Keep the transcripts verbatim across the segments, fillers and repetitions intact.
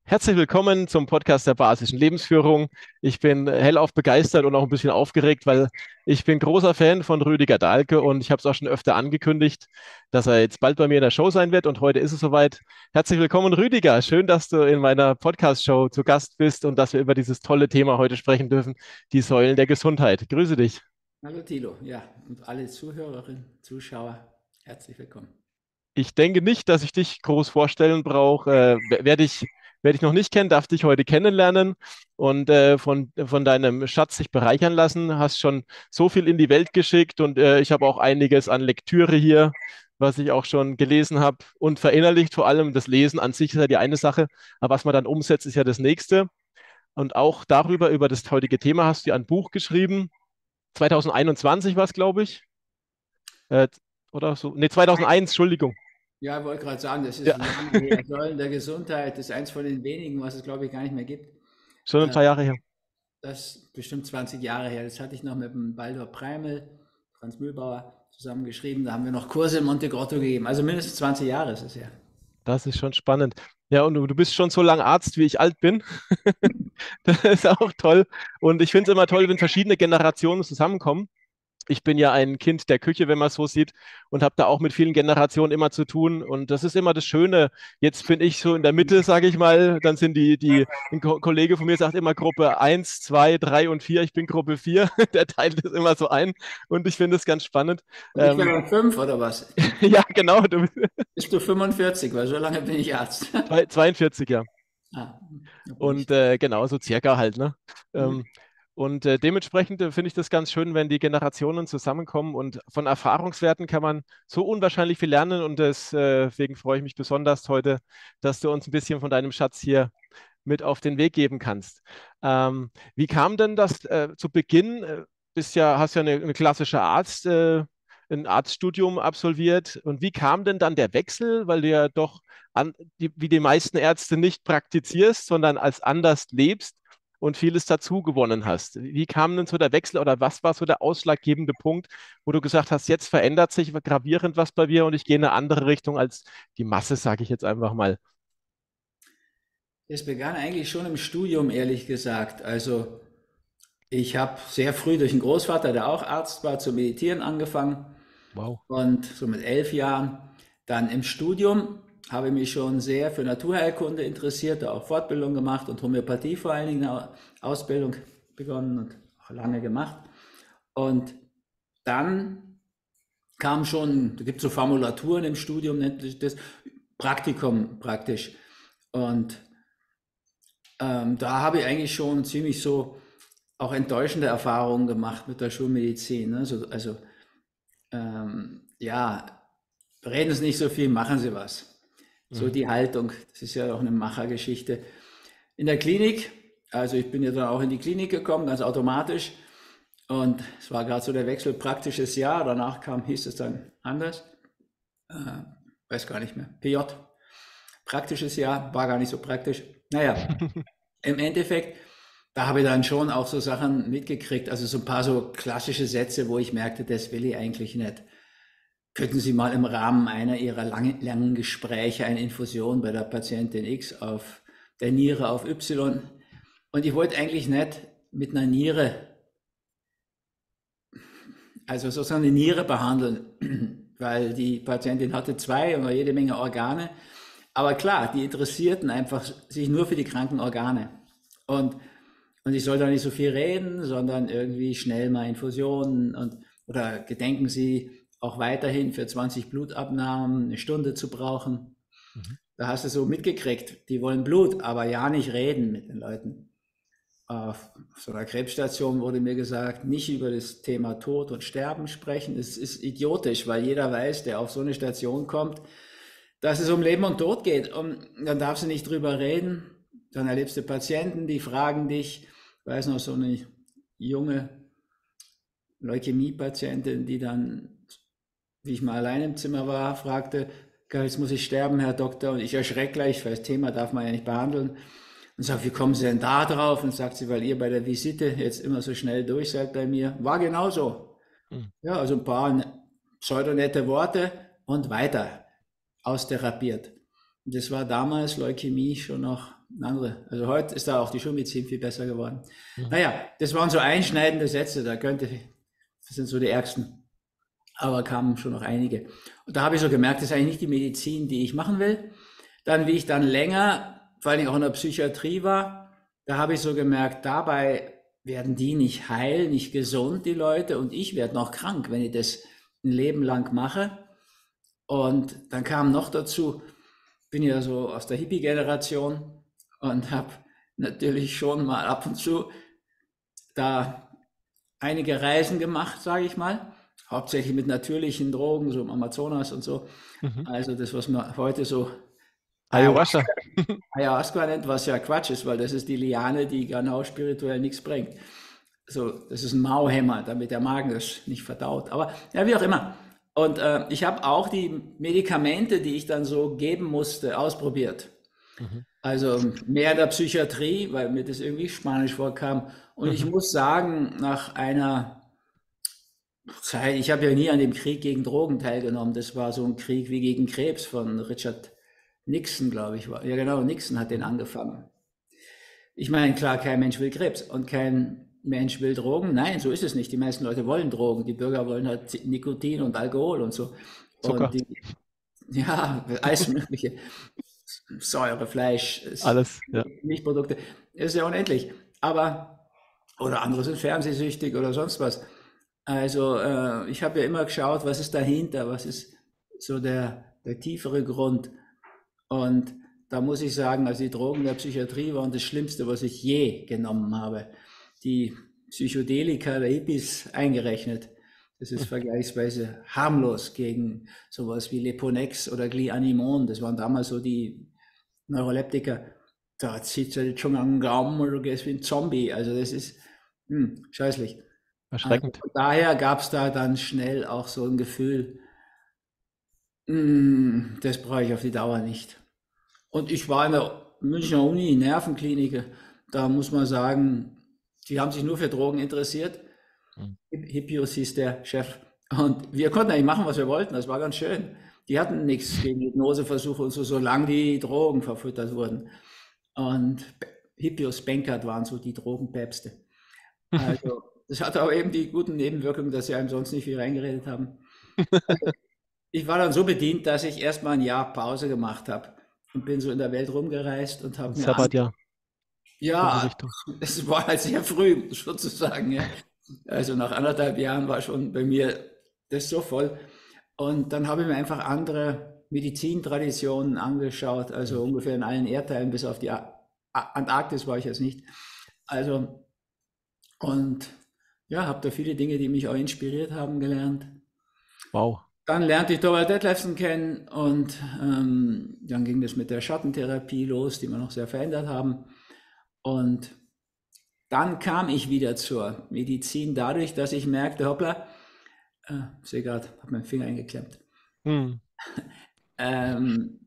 Herzlich willkommen zum Podcast der basischen Lebensführung. Ich bin hellauf begeistert und auch ein bisschen aufgeregt, weil ich bin großer Fan von Rüdiger Dahlke und ich habe es auch schon öfter angekündigt, dass er jetzt bald bei mir in der Show sein wird und heute ist es soweit. Herzlich willkommen, Rüdiger. Schön, dass du in meiner Podcast-Show zu Gast bist und dass wir über dieses tolle Thema heute sprechen dürfen, die Säulen der Gesundheit. Grüße dich. Hallo Thilo, ja, und alle Zuhörerinnen, Zuschauer, herzlich willkommen. Ich denke nicht, dass ich dich groß vorstellen brauche. Äh, wer wer dich, wer dich noch nicht kennt, darf dich heute kennenlernen und äh, von, von deinem Schatz sich bereichern lassen. Hast schon so viel in die Welt geschickt und äh, ich habe auch einiges an Lektüre hier, was ich auch schon gelesen habe und verinnerlicht. Vor allem das Lesen an sich ist ja die eine Sache, aber was man dann umsetzt, ist ja das nächste. Und auch darüber, über das heutige Thema, hast du ein Buch geschrieben. zwanzig einundzwanzig war es, glaube ich. Äh, oder so. Nee, zweitausendeins, Entschuldigung. Ja, ich wollte gerade sagen, das ist Ja, lange her. Säulen der Gesundheit, das ist eins von den wenigen, was es, glaube ich, gar nicht mehr gibt. schon ein Äh, paar Jahre her. Das ist bestimmt zwanzig Jahre her. Das hatte ich noch mit dem Baldur Preimel, Franz Mühlbauer, zusammen geschrieben. Da haben wir noch Kurse in Monte Grotto gegeben. Also mindestens zwanzig Jahre ist es her. Das ist schon spannend. Ja, und du, du bist schon so lange Arzt, wie ich alt bin. Das ist auch toll. Und ich finde es immer toll, wenn verschiedene Generationen zusammenkommen. Ich bin ja ein Kind der Küche, wenn man es so sieht, und habe da auch mit vielen Generationen immer zu tun. Und das ist immer das Schöne. Jetzt bin ich so in der Mitte, sage ich mal. Dann sind die, die, ein Ko Kollege von mir sagt immer Gruppe eins, zwei, drei und vier. Ich bin Gruppe vier. Der teilt das immer so ein. Und ich finde es ganz spannend. Und ich bin Ähm, dann fünf oder was? ja, genau. Du bist Bist du fünfundvierzig, weil so lange bin ich Arzt. zwei- zweiundvierzig, ja. Ah, da bin ich. Und äh, genau, so circa halt, ne? Hm. Ähm, und äh, dementsprechend äh, finde ich das ganz schön, wenn die Generationen zusammenkommen und von Erfahrungswerten kann man so unwahrscheinlich viel lernen und des, äh, deswegen freue ich mich besonders heute, dass du uns ein bisschen von deinem Schatz hier mit auf den Weg geben kannst. Ähm, wie kam denn das äh, zu Beginn? Äh, bist ja, hast ja eine, eine klassische Arzt, äh, ein Arztstudium absolviert. Und wie kam denn dann der Wechsel, weil du ja doch an, die, wie die meisten Ärzte nicht praktizierst, sondern als anders lebst und vieles dazu gewonnen hast? Wie kam denn so der Wechsel oder was war so der ausschlaggebende Punkt, wo du gesagt hast, jetzt verändert sich gravierend was bei mir und ich gehe in eine andere Richtung als die Masse, sage ich jetzt einfach mal. Es begann eigentlich schon im Studium, ehrlich gesagt. Also ich habe sehr früh durch einen Großvater, der auch Arzt war, zu meditieren angefangen Wow. und so mit elf Jahren. Dann im Studium habe ich mich schon sehr für Naturheilkunde interessiert, da auch Fortbildung gemacht und Homöopathie vor allen Dingen eine Ausbildung begonnen und auch lange gemacht. Und dann kam schon, da gibt es so Formulaturen im Studium, nennt sich das Praktikum praktisch. Und ähm, da habe ich eigentlich schon ziemlich so auch enttäuschende Erfahrungen gemacht mit der Schulmedizin. Ne? So, also ähm, ja, reden Sie nicht so viel, machen Sie was. So Mhm. die Haltung, das ist ja auch eine Machergeschichte. In der Klinik, also ich bin ja dann auch in die Klinik gekommen, ganz automatisch. Und es war gerade so der Wechsel, praktisches Jahr, danach kam, hieß es dann anders, äh, weiß gar nicht mehr, P J, praktisches Jahr, war gar nicht so praktisch. Naja, im Endeffekt, da habe ich dann schon auch so Sachen mitgekriegt, also so ein paar so klassische Sätze, wo ich merkte, das will ich eigentlich nicht. Könnten Sie mal im Rahmen einer Ihrer langen, langen Gespräche eine Infusion bei der Patientin X auf der Niere auf Y? Und ich wollte eigentlich nicht mit einer Niere, also sozusagen eine Niere behandeln, weil die Patientin hatte zwei und jede Menge Organe. Aber klar, die interessierten einfach sich nur für die kranken Organe. Und, und ich soll da nicht so viel reden, sondern irgendwie schnell mal Infusionen und oder gedenken Sie auch weiterhin für zwanzig Blutabnahmen eine Stunde zu brauchen. Mhm. Da hast du so mitgekriegt, die wollen Blut, aber ja nicht reden mit den Leuten. Auf so einer Krebsstation wurde mir gesagt, nicht über das Thema Tod und Sterben sprechen. Es ist idiotisch, weil jeder weiß, der auf so eine Station kommt, dass es um Leben und Tod geht. Und dann darfst du nicht drüber reden. Dann erlebst du Patienten, die fragen dich, ich weiß noch, so eine junge Leukämie-Patientin, die dann, wie ich mal allein im Zimmer war, fragte, jetzt muss ich sterben, Herr Doktor. Und ich erschrecke gleich, weil das Thema darf man ja nicht behandeln. Und sagt, wie kommen Sie denn da drauf? Und sagt sie, weil ihr bei der Visite jetzt immer so schnell durch seid bei mir. War genauso. Mhm. Ja, also ein paar pseudonette Worte und weiter austherapiert. Und das war damals Leukämie schon noch eine andere. Also heute ist da auch die Schulmedizin viel besser geworden. Mhm. Naja, das waren so einschneidende Sätze, da könnte, das sind so die ärgsten. Aber kamen schon noch einige. Und da habe ich so gemerkt, das ist eigentlich nicht die Medizin, die ich machen will. Dann, wie ich dann länger, vor allem auch in der Psychiatrie war, da habe ich so gemerkt, dabei werden die nicht heil, nicht gesund, die Leute, und ich werde noch krank, wenn ich das ein Leben lang mache. Und dann kam noch dazu, bin ja so aus der Hippie-Generation und habe natürlich schon mal ab und zu da einige Reisen gemacht, sage ich mal, hauptsächlich mit natürlichen Drogen, so im Amazonas und so. Mhm. Also das, was man heute so Ayahuasca. Ayahuasca nennt, was ja Quatsch ist, weil das ist die Liane, die genau spirituell nichts bringt. So, das ist ein Mauhämmer, damit der Magen das nicht verdaut. Aber ja, wie auch immer. Und äh, ich habe auch die Medikamente, die ich dann so geben musste, ausprobiert. Mhm. Also mehr in der Psychiatrie, weil mir das irgendwie spanisch vorkam. Und ich Mhm. muss sagen, nach einer Zeit, ich habe ja nie an dem Krieg gegen Drogen teilgenommen. Das war so ein Krieg wie gegen Krebs von Richard Nixon, glaube ich. War. Ja, genau, Nixon hat den angefangen. Ich meine, klar, kein Mensch will Krebs und kein Mensch will Drogen. Nein, so ist es nicht. Die meisten Leute wollen Drogen. Die Bürger wollen halt Nikotin und Alkohol und so. Zucker. Und die, ja, alles Mögliche. Säure, Fleisch, Alles, ja. Milchprodukte. Ist ja unendlich. Aber, oder andere sind fernsehsüchtig oder sonst was. Also, äh, ich habe ja immer geschaut, was ist dahinter, was ist so der, der tiefere Grund. Und da muss ich sagen, also die Drogen der Psychiatrie waren das Schlimmste, was ich je genommen habe. Die Psychedelika der Hippies eingerechnet. Das ist vergleichsweise harmlos gegen sowas wie Leponex oder Glianimon. Das waren damals so die Neuroleptika. Da zieht es schon am Gaumen oder du gehst wie ein Zombie. Also das ist hm, scheußlich. Also Erschreckend. von daher gab es da dann schnell auch so ein Gefühl, hm, das brauche ich auf die Dauer nicht. Und ich war in der Münchner Uni, Nervenklinik, da muss man sagen, die haben sich nur für Drogen interessiert. Mhm. Hippius hieß der Chef. Und wir konnten eigentlich machen, was wir wollten. Das war ganz schön. Die hatten nichts gegen Hypnoseversuche und so, solange die Drogen verfüttert wurden. Und Hippius, Benkert waren so die Drogenpäpste. Also, das hatte aber eben die guten Nebenwirkungen, dass sie einem sonst nicht viel reingeredet haben. Also, ich war dann so bedient, dass ich erst mal ein Jahr Pause gemacht habe und bin so in der Welt rumgereist und Ein habe mir an, Sabbatjahr, so in die ja, Richtung. es war halt sehr früh sozusagen, ja. Also nach anderthalb Jahren war schon bei mir das so voll. Und dann habe ich mir einfach andere Medizintraditionen angeschaut, also ungefähr in allen Erdteilen, bis auf die A- A- Antarktis war ich jetzt nicht. Also, und ja, habe da viele Dinge, die mich auch inspiriert haben, gelernt. Wow. Dann lernte ich Donald Detlefsen kennen und ähm, dann ging das mit der Schattentherapie los, die wir noch sehr verändert haben. Und dann kam ich wieder zur Medizin dadurch, dass ich merkte, hoppla, äh, sehe gerade, habe meinen Finger eingeklemmt. Hm. Ähm,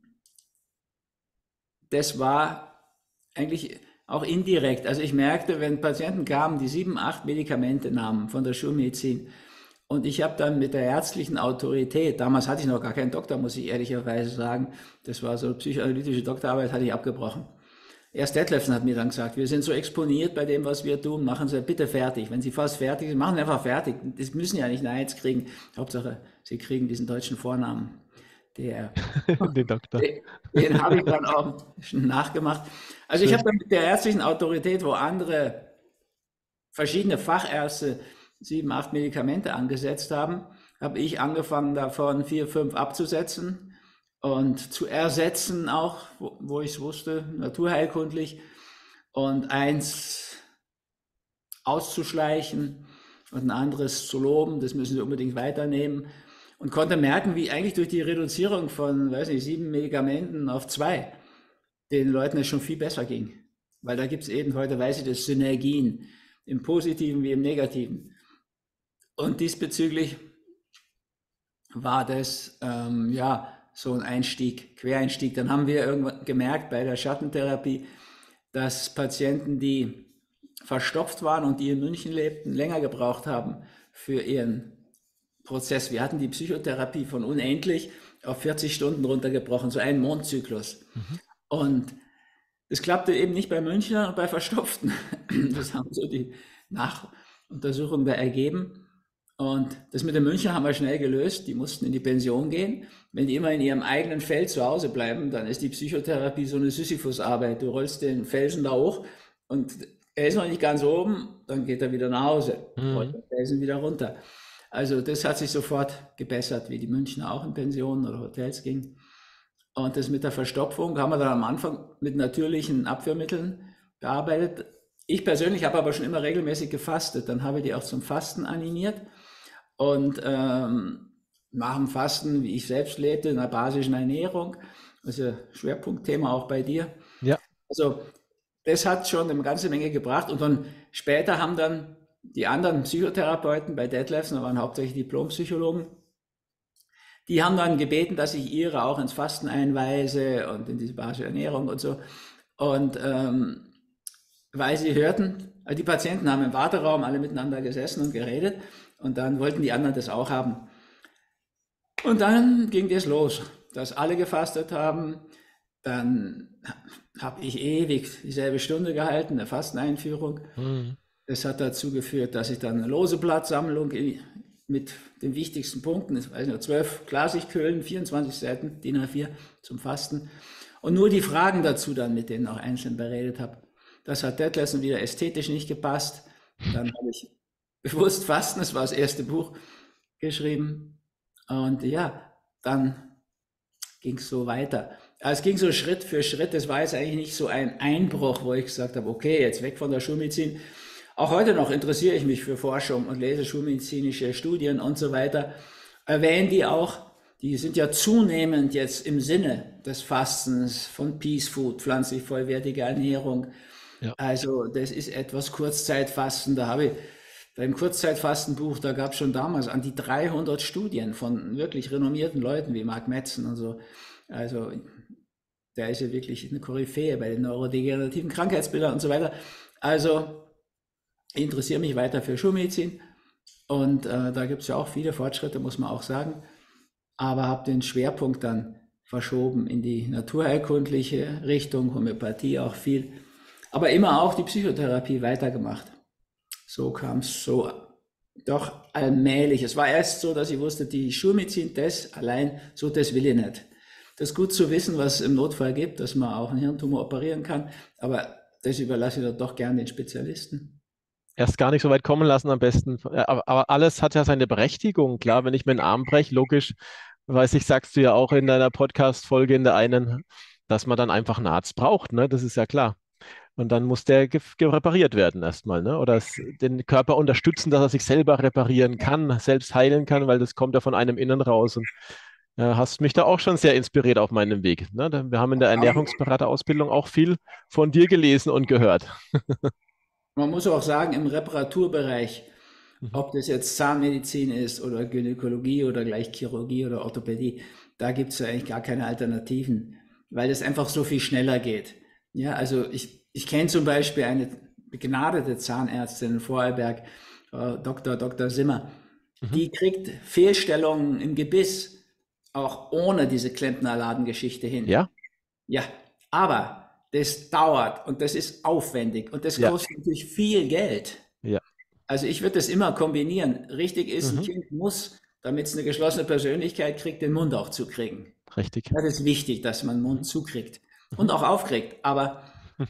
das war eigentlich auch indirekt. Also ich merkte, wenn Patienten kamen, die sieben, acht Medikamente nahmen von der Schulmedizin, und ich habe dann mit der ärztlichen Autorität, damals hatte ich noch gar keinen Doktor, muss ich ehrlicherweise sagen, das war so psychoanalytische Doktorarbeit, hatte ich abgebrochen. Erst Detlefsen hat mir dann gesagt, wir sind so exponiert bei dem, was wir tun, machen Sie bitte fertig. Wenn Sie fast fertig sind, machen Sie einfach fertig. Das müssen ja nicht eine Eins kriegen. Hauptsache, Sie kriegen diesen deutschen Vornamen. Der, Den Doktor. den, den habe ich dann auch nachgemacht. Also ich Schön. habe dann mit der ärztlichen Autorität, wo andere verschiedene Fachärzte sieben, acht Medikamente angesetzt haben, habe ich angefangen davon vier, fünf abzusetzen und zu ersetzen auch, wo, wo ich es wusste, naturheilkundlich, und eins auszuschleichen und ein anderes zu loben, das müssen Sie unbedingt weiternehmen, und konnte merken, wie eigentlich durch die Reduzierung von, weiß nicht, sieben Medikamenten auf zwei den Leuten es schon viel besser ging. Weil da gibt es eben, heute weiß ich das, Synergien, im Positiven wie im Negativen. Und diesbezüglich war das ähm, ja so ein Einstieg, Quereinstieg. Dann haben wir irgendwann gemerkt bei der Schattentherapie, dass Patienten, die verstopft waren und die in München lebten, länger gebraucht haben für ihren Prozess. Wir hatten die Psychotherapie von unendlich auf vierzig Stunden runtergebrochen, so einen Mondzyklus. Mhm. Und Das klappte eben nicht bei München und bei Verstopften. Das haben so die Nachuntersuchungen da ergeben. Und das mit den München haben wir schnell gelöst. Die mussten in die Pension gehen. Wenn die immer in ihrem eigenen Feld zu Hause bleiben, dann ist die Psychotherapie so eine Sisyphus-Arbeit. Du rollst den Felsen da hoch und er ist noch nicht ganz oben, dann geht er wieder nach Hause, rollt Mhm. den Felsen wieder runter. Also das hat sich sofort gebessert, wie die Münchner auch in Pensionen oder Hotels gingen. Und das mit der Verstopfung haben wir dann am Anfang mit natürlichen Abführmitteln bearbeitet. Ich persönlich habe aber schon immer regelmäßig gefastet. Dann habe ich die auch zum Fasten animiert. Und ähm, nach dem Fasten, wie ich selbst lebte, in einer basischen Ernährung, das ist ja Schwerpunktthema auch bei dir. Ja. Also das hat schon eine ganze Menge gebracht. Und dann später haben dann die anderen Psychotherapeuten bei Detlefs, da waren hauptsächlich Diplompsychologen, die haben dann gebeten, dass ich ihre auch ins Fasten einweise und in diese basische Ernährung und so. Und ähm, weil sie hörten, also die Patienten haben im Warteraum alle miteinander gesessen und geredet und dann wollten die anderen das auch haben. Und dann ging das los, dass alle gefastet haben. Dann habe ich ewig dieselbe Stunde gehalten, eine Fasteneinführung. Mhm. Das hat dazu geführt, dass ich dann eine lose Blattsammlung mit den wichtigsten Punkten, ich weiß nicht, zwölf Klarsichthüllen, vierundzwanzig Seiten, D I N A vier zum Fasten und nur die Fragen dazu dann, mit denen auch einzeln beredet habe. Das hat Detlefsen wieder ästhetisch nicht gepasst. Dann habe ich bewusst Fasten, das war das erste Buch, geschrieben. Und ja, dann ging es so weiter. Es ging so Schritt für Schritt. Das war jetzt eigentlich nicht so ein Einbruch, wo ich gesagt habe, okay, jetzt weg von der Schulmedizin. Auch heute noch interessiere ich mich für Forschung und lese schulmedizinische Studien und so weiter. Erwähnen die auch, die sind ja zunehmend jetzt im Sinne des Fastens, von Peace Food, pflanzlich vollwertige Ernährung. Ja. Also das ist etwas Kurzzeitfasten. Da habe ich beim Kurzzeitfastenbuch, da gab es schon damals an die dreihundert Studien von wirklich renommierten Leuten wie Mark Madsen und so. Also der ist ja wirklich eine Koryphäe bei den neurodegenerativen Krankheitsbildern und so weiter. Also ich interessiere mich weiter für Schulmedizin und äh, da gibt es ja auch viele Fortschritte, muss man auch sagen, aber habe den Schwerpunkt dann verschoben in die naturheilkundliche Richtung, Homöopathie auch viel, aber immer auch die Psychotherapie weitergemacht. So kam es so doch allmählich. Es war erst so, dass ich wusste, die Schulmedizin, das allein, so das will ich nicht. Das ist gut zu wissen, was es im Notfall gibt, dass man auch einen Hirntumor operieren kann, aber das überlasse ich dann doch gerne den Spezialisten. Erst gar nicht so weit kommen lassen am besten. Aber, aber alles hat ja seine Berechtigung. Klar, wenn ich mir einen Arm breche, logisch, weiß ich, sagst du ja auch in deiner Podcast-Folge in der einen, dass man dann einfach einen Arzt braucht, ne? Das ist ja klar. Und dann muss der ge ge repariert werden erstmal, ne? Oder es, den Körper unterstützen, dass er sich selber reparieren kann, selbst heilen kann, weil das kommt ja von einem innen raus. Und äh, hast mich da auch schon sehr inspiriert auf meinem Weg, ne? Wir haben in der Ernährungsberaterausbildung auch viel von dir gelesen und gehört. Man muss auch sagen, im Reparaturbereich, Mhm. ob das jetzt Zahnmedizin ist oder Gynäkologie oder gleich Chirurgie oder Orthopädie, da gibt es ja eigentlich gar keine Alternativen, weil es einfach so viel schneller geht. Ja, also ich, ich kenne zum Beispiel eine begnadete Zahnärztin in Vorarlberg, Frau Doktor Doktor Simmer, Mhm. die kriegt Fehlstellungen im Gebiss auch ohne diese Klempnerladengeschichte hin. Ja? Ja, aber das dauert und das ist aufwendig und das Ja. kostet natürlich viel Geld. Ja. Also ich würde das immer kombinieren. Richtig ist, ein Mhm. Kind muss, damit es eine geschlossene Persönlichkeit kriegt, den Mund auch zukriegen. Richtig. Das ist wichtig, dass man den Mund Mhm. zukriegt Mhm. und auch aufkriegt. Aber,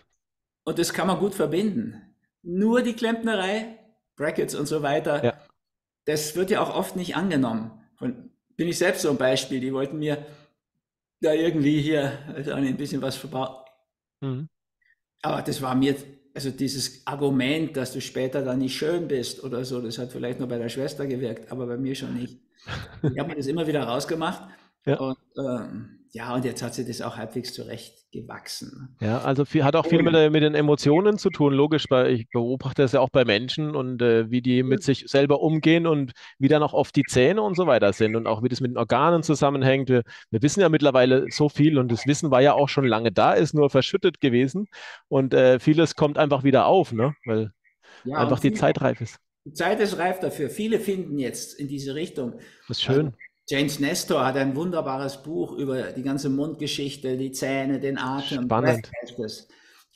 und das kann man gut verbinden. Nur die Klempnerei, Brackets und so weiter, Ja. das wird ja auch oft nicht angenommen. Und bin ich selbst so ein Beispiel. Die wollten mir da irgendwie hier also ein bisschen was verbauen. Mhm. Aber das war mir, also dieses Argument, dass du später dann nicht schön bist oder so, das hat vielleicht nur bei der Schwester gewirkt, aber bei mir schon nicht. Ich habe mir das immer wieder rausgemacht Ja. und ähm, ja, und jetzt hat sie das auch halbwegs zurecht gewachsen. Ja, also viel, hat auch viel mit, der, mit den Emotionen zu tun, logisch, weil ich beobachte das ja auch bei Menschen und äh, wie die mit sich selber umgehen und wie dann auch oft die Zähne und so weiter sind und auch wie das mit den Organen zusammenhängt. Wir, wir wissen ja mittlerweile so viel und das Wissen war ja auch schon lange da, ist nur verschüttet gewesen und äh, vieles kommt einfach wieder auf, ne? Weil Ja, einfach und die viel, Zeit reif ist. die Zeit ist reif dafür. Viele finden jetzt in diese Richtung. Das ist Also schön. James Nestor hat ein wunderbares Buch über die ganze Mundgeschichte, die Zähne, den Atem. Spannend. Breath heißt es.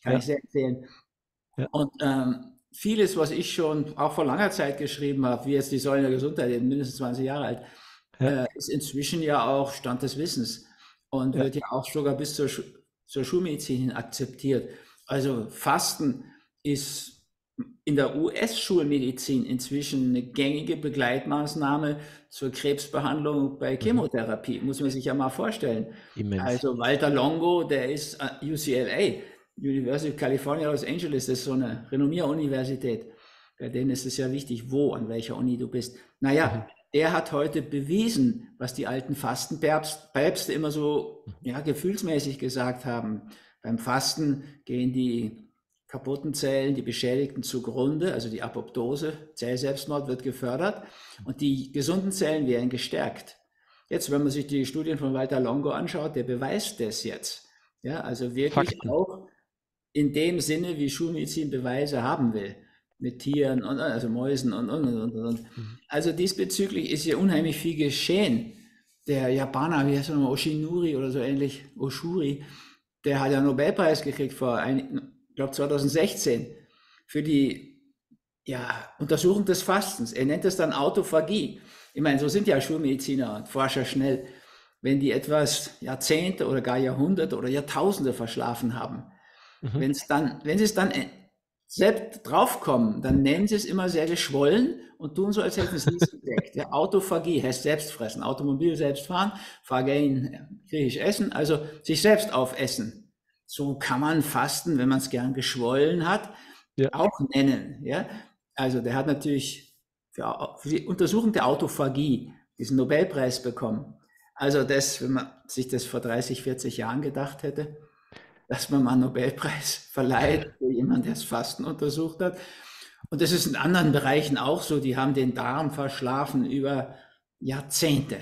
Kann ich sehr empfehlen. ja, Und ähm, vieles, was ich schon auch vor langer Zeit geschrieben habe, wie jetzt die Säulen der Gesundheit, ich bin mindestens zwanzig Jahre alt, ja, äh, ist inzwischen ja auch Stand des Wissens und ja. wird ja auch sogar bis zur, Schu zur Schulmedizin hin akzeptiert. Also Fasten ist in der U S-Schulmedizin inzwischen eine gängige Begleitmaßnahme zur Krebsbehandlung bei Mhm. Chemotherapie, muss man sich ja mal vorstellen. Immens. Also Walter Longo, der ist äh, U C L A, University of California, Los Angeles, das ist so eine renommierte Universität. Bei denen ist es ja wichtig, wo, an welcher Uni du bist. Mhm. Naja, der hat heute bewiesen, was die alten Fastenpäpste immer so ja, gefühlsmäßig gesagt haben. Beim Fasten gehen die kaputten Zellen, die beschädigten zugrunde, also die Apoptose, Zellselbstmord wird gefördert und die gesunden Zellen werden gestärkt. Jetzt, wenn man sich die Studien von Walter Longo anschaut, der beweist das jetzt. Ja, also wirklich Fakten. auch in dem Sinne, wie Schulmedizin Beweise haben will. Mit Tieren und also Mäusen und und und und. Mhm. Also diesbezüglich ist hier unheimlich viel geschehen. Der Japaner, wie heißt er nochmal, Oshinori oder so ähnlich, Oshuri, der hat ja einen Nobelpreis gekriegt vor, ein, ich glaube zwanzig sechzehn, für die ja, Untersuchung des Fastens. Er nennt es dann Autophagie. Ich meine, so sind ja Schulmediziner und Forscher schnell, wenn die etwas Jahrzehnte oder gar Jahrhunderte oder Jahrtausende verschlafen haben. Mhm. Wenn es dann, wenn sie es dann selbst draufkommen, dann nennen sie es immer sehr geschwollen und tun so, als hätten sie es entdeckt. Ja, Autophagie heißt Selbstfressen, Automobil selbst fahren, Phagein, griechisch essen, also sich selbst aufessen. So kann man Fasten, wenn man es gern geschwollen hat, Ja. auch nennen. Ja? Also der hat natürlich für, für die Untersuchung der Autophagie diesen Nobelpreis bekommen. Also das, wenn man sich das vor dreißig, vierzig Jahren gedacht hätte, dass man mal einen Nobelpreis verleiht für jemanden, der das Fasten untersucht hat. Und das ist in anderen Bereichen auch so. Die haben den Darm verschlafen über Jahrzehnte.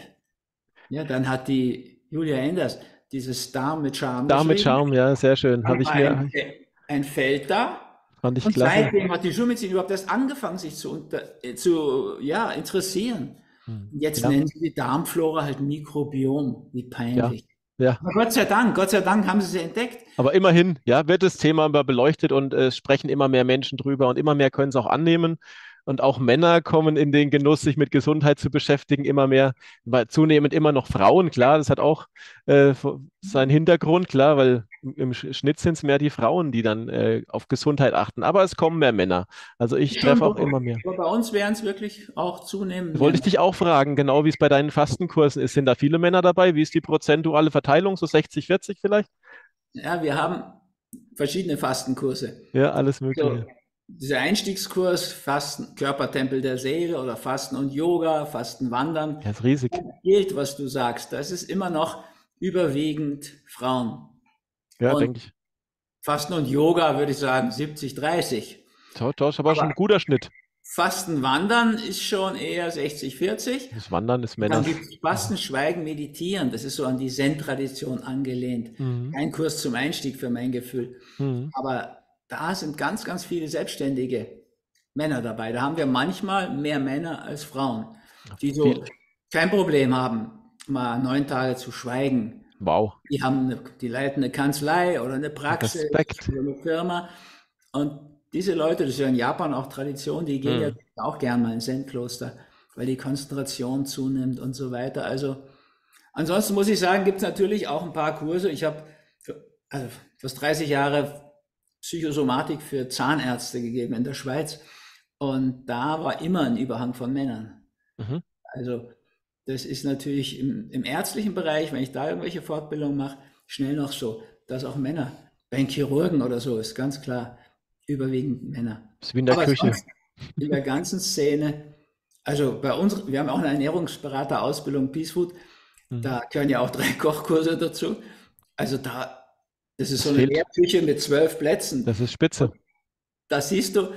Ja, dann hat die Julia Enders dieses Darm mit Charme Da mit geschrieben. Charme, ja, sehr schön. Habe Dann ich war mir, ein, ein Feld da. fand ich Und klasse. seitdem hat die Schulmedizin überhaupt erst angefangen, sich zu, unter, äh, zu ja, interessieren. Hm. Und jetzt Ja, nennen sie die Darmflora halt Mikrobiom. Wie ja, peinlich. ja. Aber Gott sei Dank, Gott sei Dank haben sie es entdeckt. Aber immerhin, ja, wird das Thema immer beleuchtet und es sprechen immer mehr Menschen drüber und immer mehr können es auch annehmen. Und auch Männer kommen in den Genuss, sich mit Gesundheit zu beschäftigen, immer mehr, weil zunehmend immer noch Frauen, klar, das hat auch äh, seinen Hintergrund, klar, weil im, im Schnitt sind es mehr die Frauen, die dann äh, auf Gesundheit achten. Aber es kommen mehr Männer. Also ich Schon treffe auch so. immer mehr. Aber bei uns wären es wirklich auch zunehmend mehr Wollte ich dich auch fragen, genau wie es bei deinen Fastenkursen ist. Sind da viele Männer dabei? Wie ist die prozentuale Verteilung? So sechzig, vierzig vielleicht? Ja, wir haben verschiedene Fastenkurse. Ja, alles So, Mögliche. dieser Einstiegskurs, Fasten, Körpertempel der Seele oder Fasten und Yoga, Fasten, Wandern, Ja, ist riesig. gilt, was du sagst. Das ist immer noch überwiegend Frauen. Ja, Und denke ich. Fasten und Yoga würde ich sagen siebzig, dreißig. Das ist aber schon Aber ein guter Schnitt. Fasten, Wandern ist schon eher sechzig, vierzig. Das Wandern ist Und dann Männers. gibt es Fasten, Schweigen, Meditieren. Das ist so an die Zen-Tradition angelehnt. Mhm. Kein Kurs zum Einstieg für mein Gefühl. Mhm. Aber da sind ganz, ganz viele selbstständige Männer dabei. Da haben wir manchmal mehr Männer als Frauen, die so Viel. kein Problem haben, mal neun Tage zu schweigen. Wow. Die haben eine, die leiten eine Kanzlei oder eine Praxis Respekt. oder eine Firma. Und diese Leute, das ist ja in Japan auch Tradition, die gehen ja Mhm. auch gern mal ins Zen-Kloster, weil die Konzentration zunimmt und so weiter. Also ansonsten muss ich sagen, gibt es natürlich auch ein paar Kurse. Ich habe also fast dreißig Jahre Psychosomatik für Zahnärzte gegeben in der Schweiz. Und da war immer ein Überhang von Männern. Mhm. Also das ist natürlich im, im ärztlichen Bereich, wenn ich da irgendwelche Fortbildungen mache, schnell noch so, dass auch Männer, bei den Chirurgen oder so, ist ganz klar, überwiegend Männer. Ist wie in der Aber Küche. sonst in der ganzen Szene, also bei uns, wir haben auch eine Ernährungsberater-Ausbildung, Peace Food, Mhm. da gehören ja auch drei Kochkurse dazu. Also da, das ist Das so eine fehlt. Lehrküche mit zwölf Plätzen. Das ist spitze. Da siehst du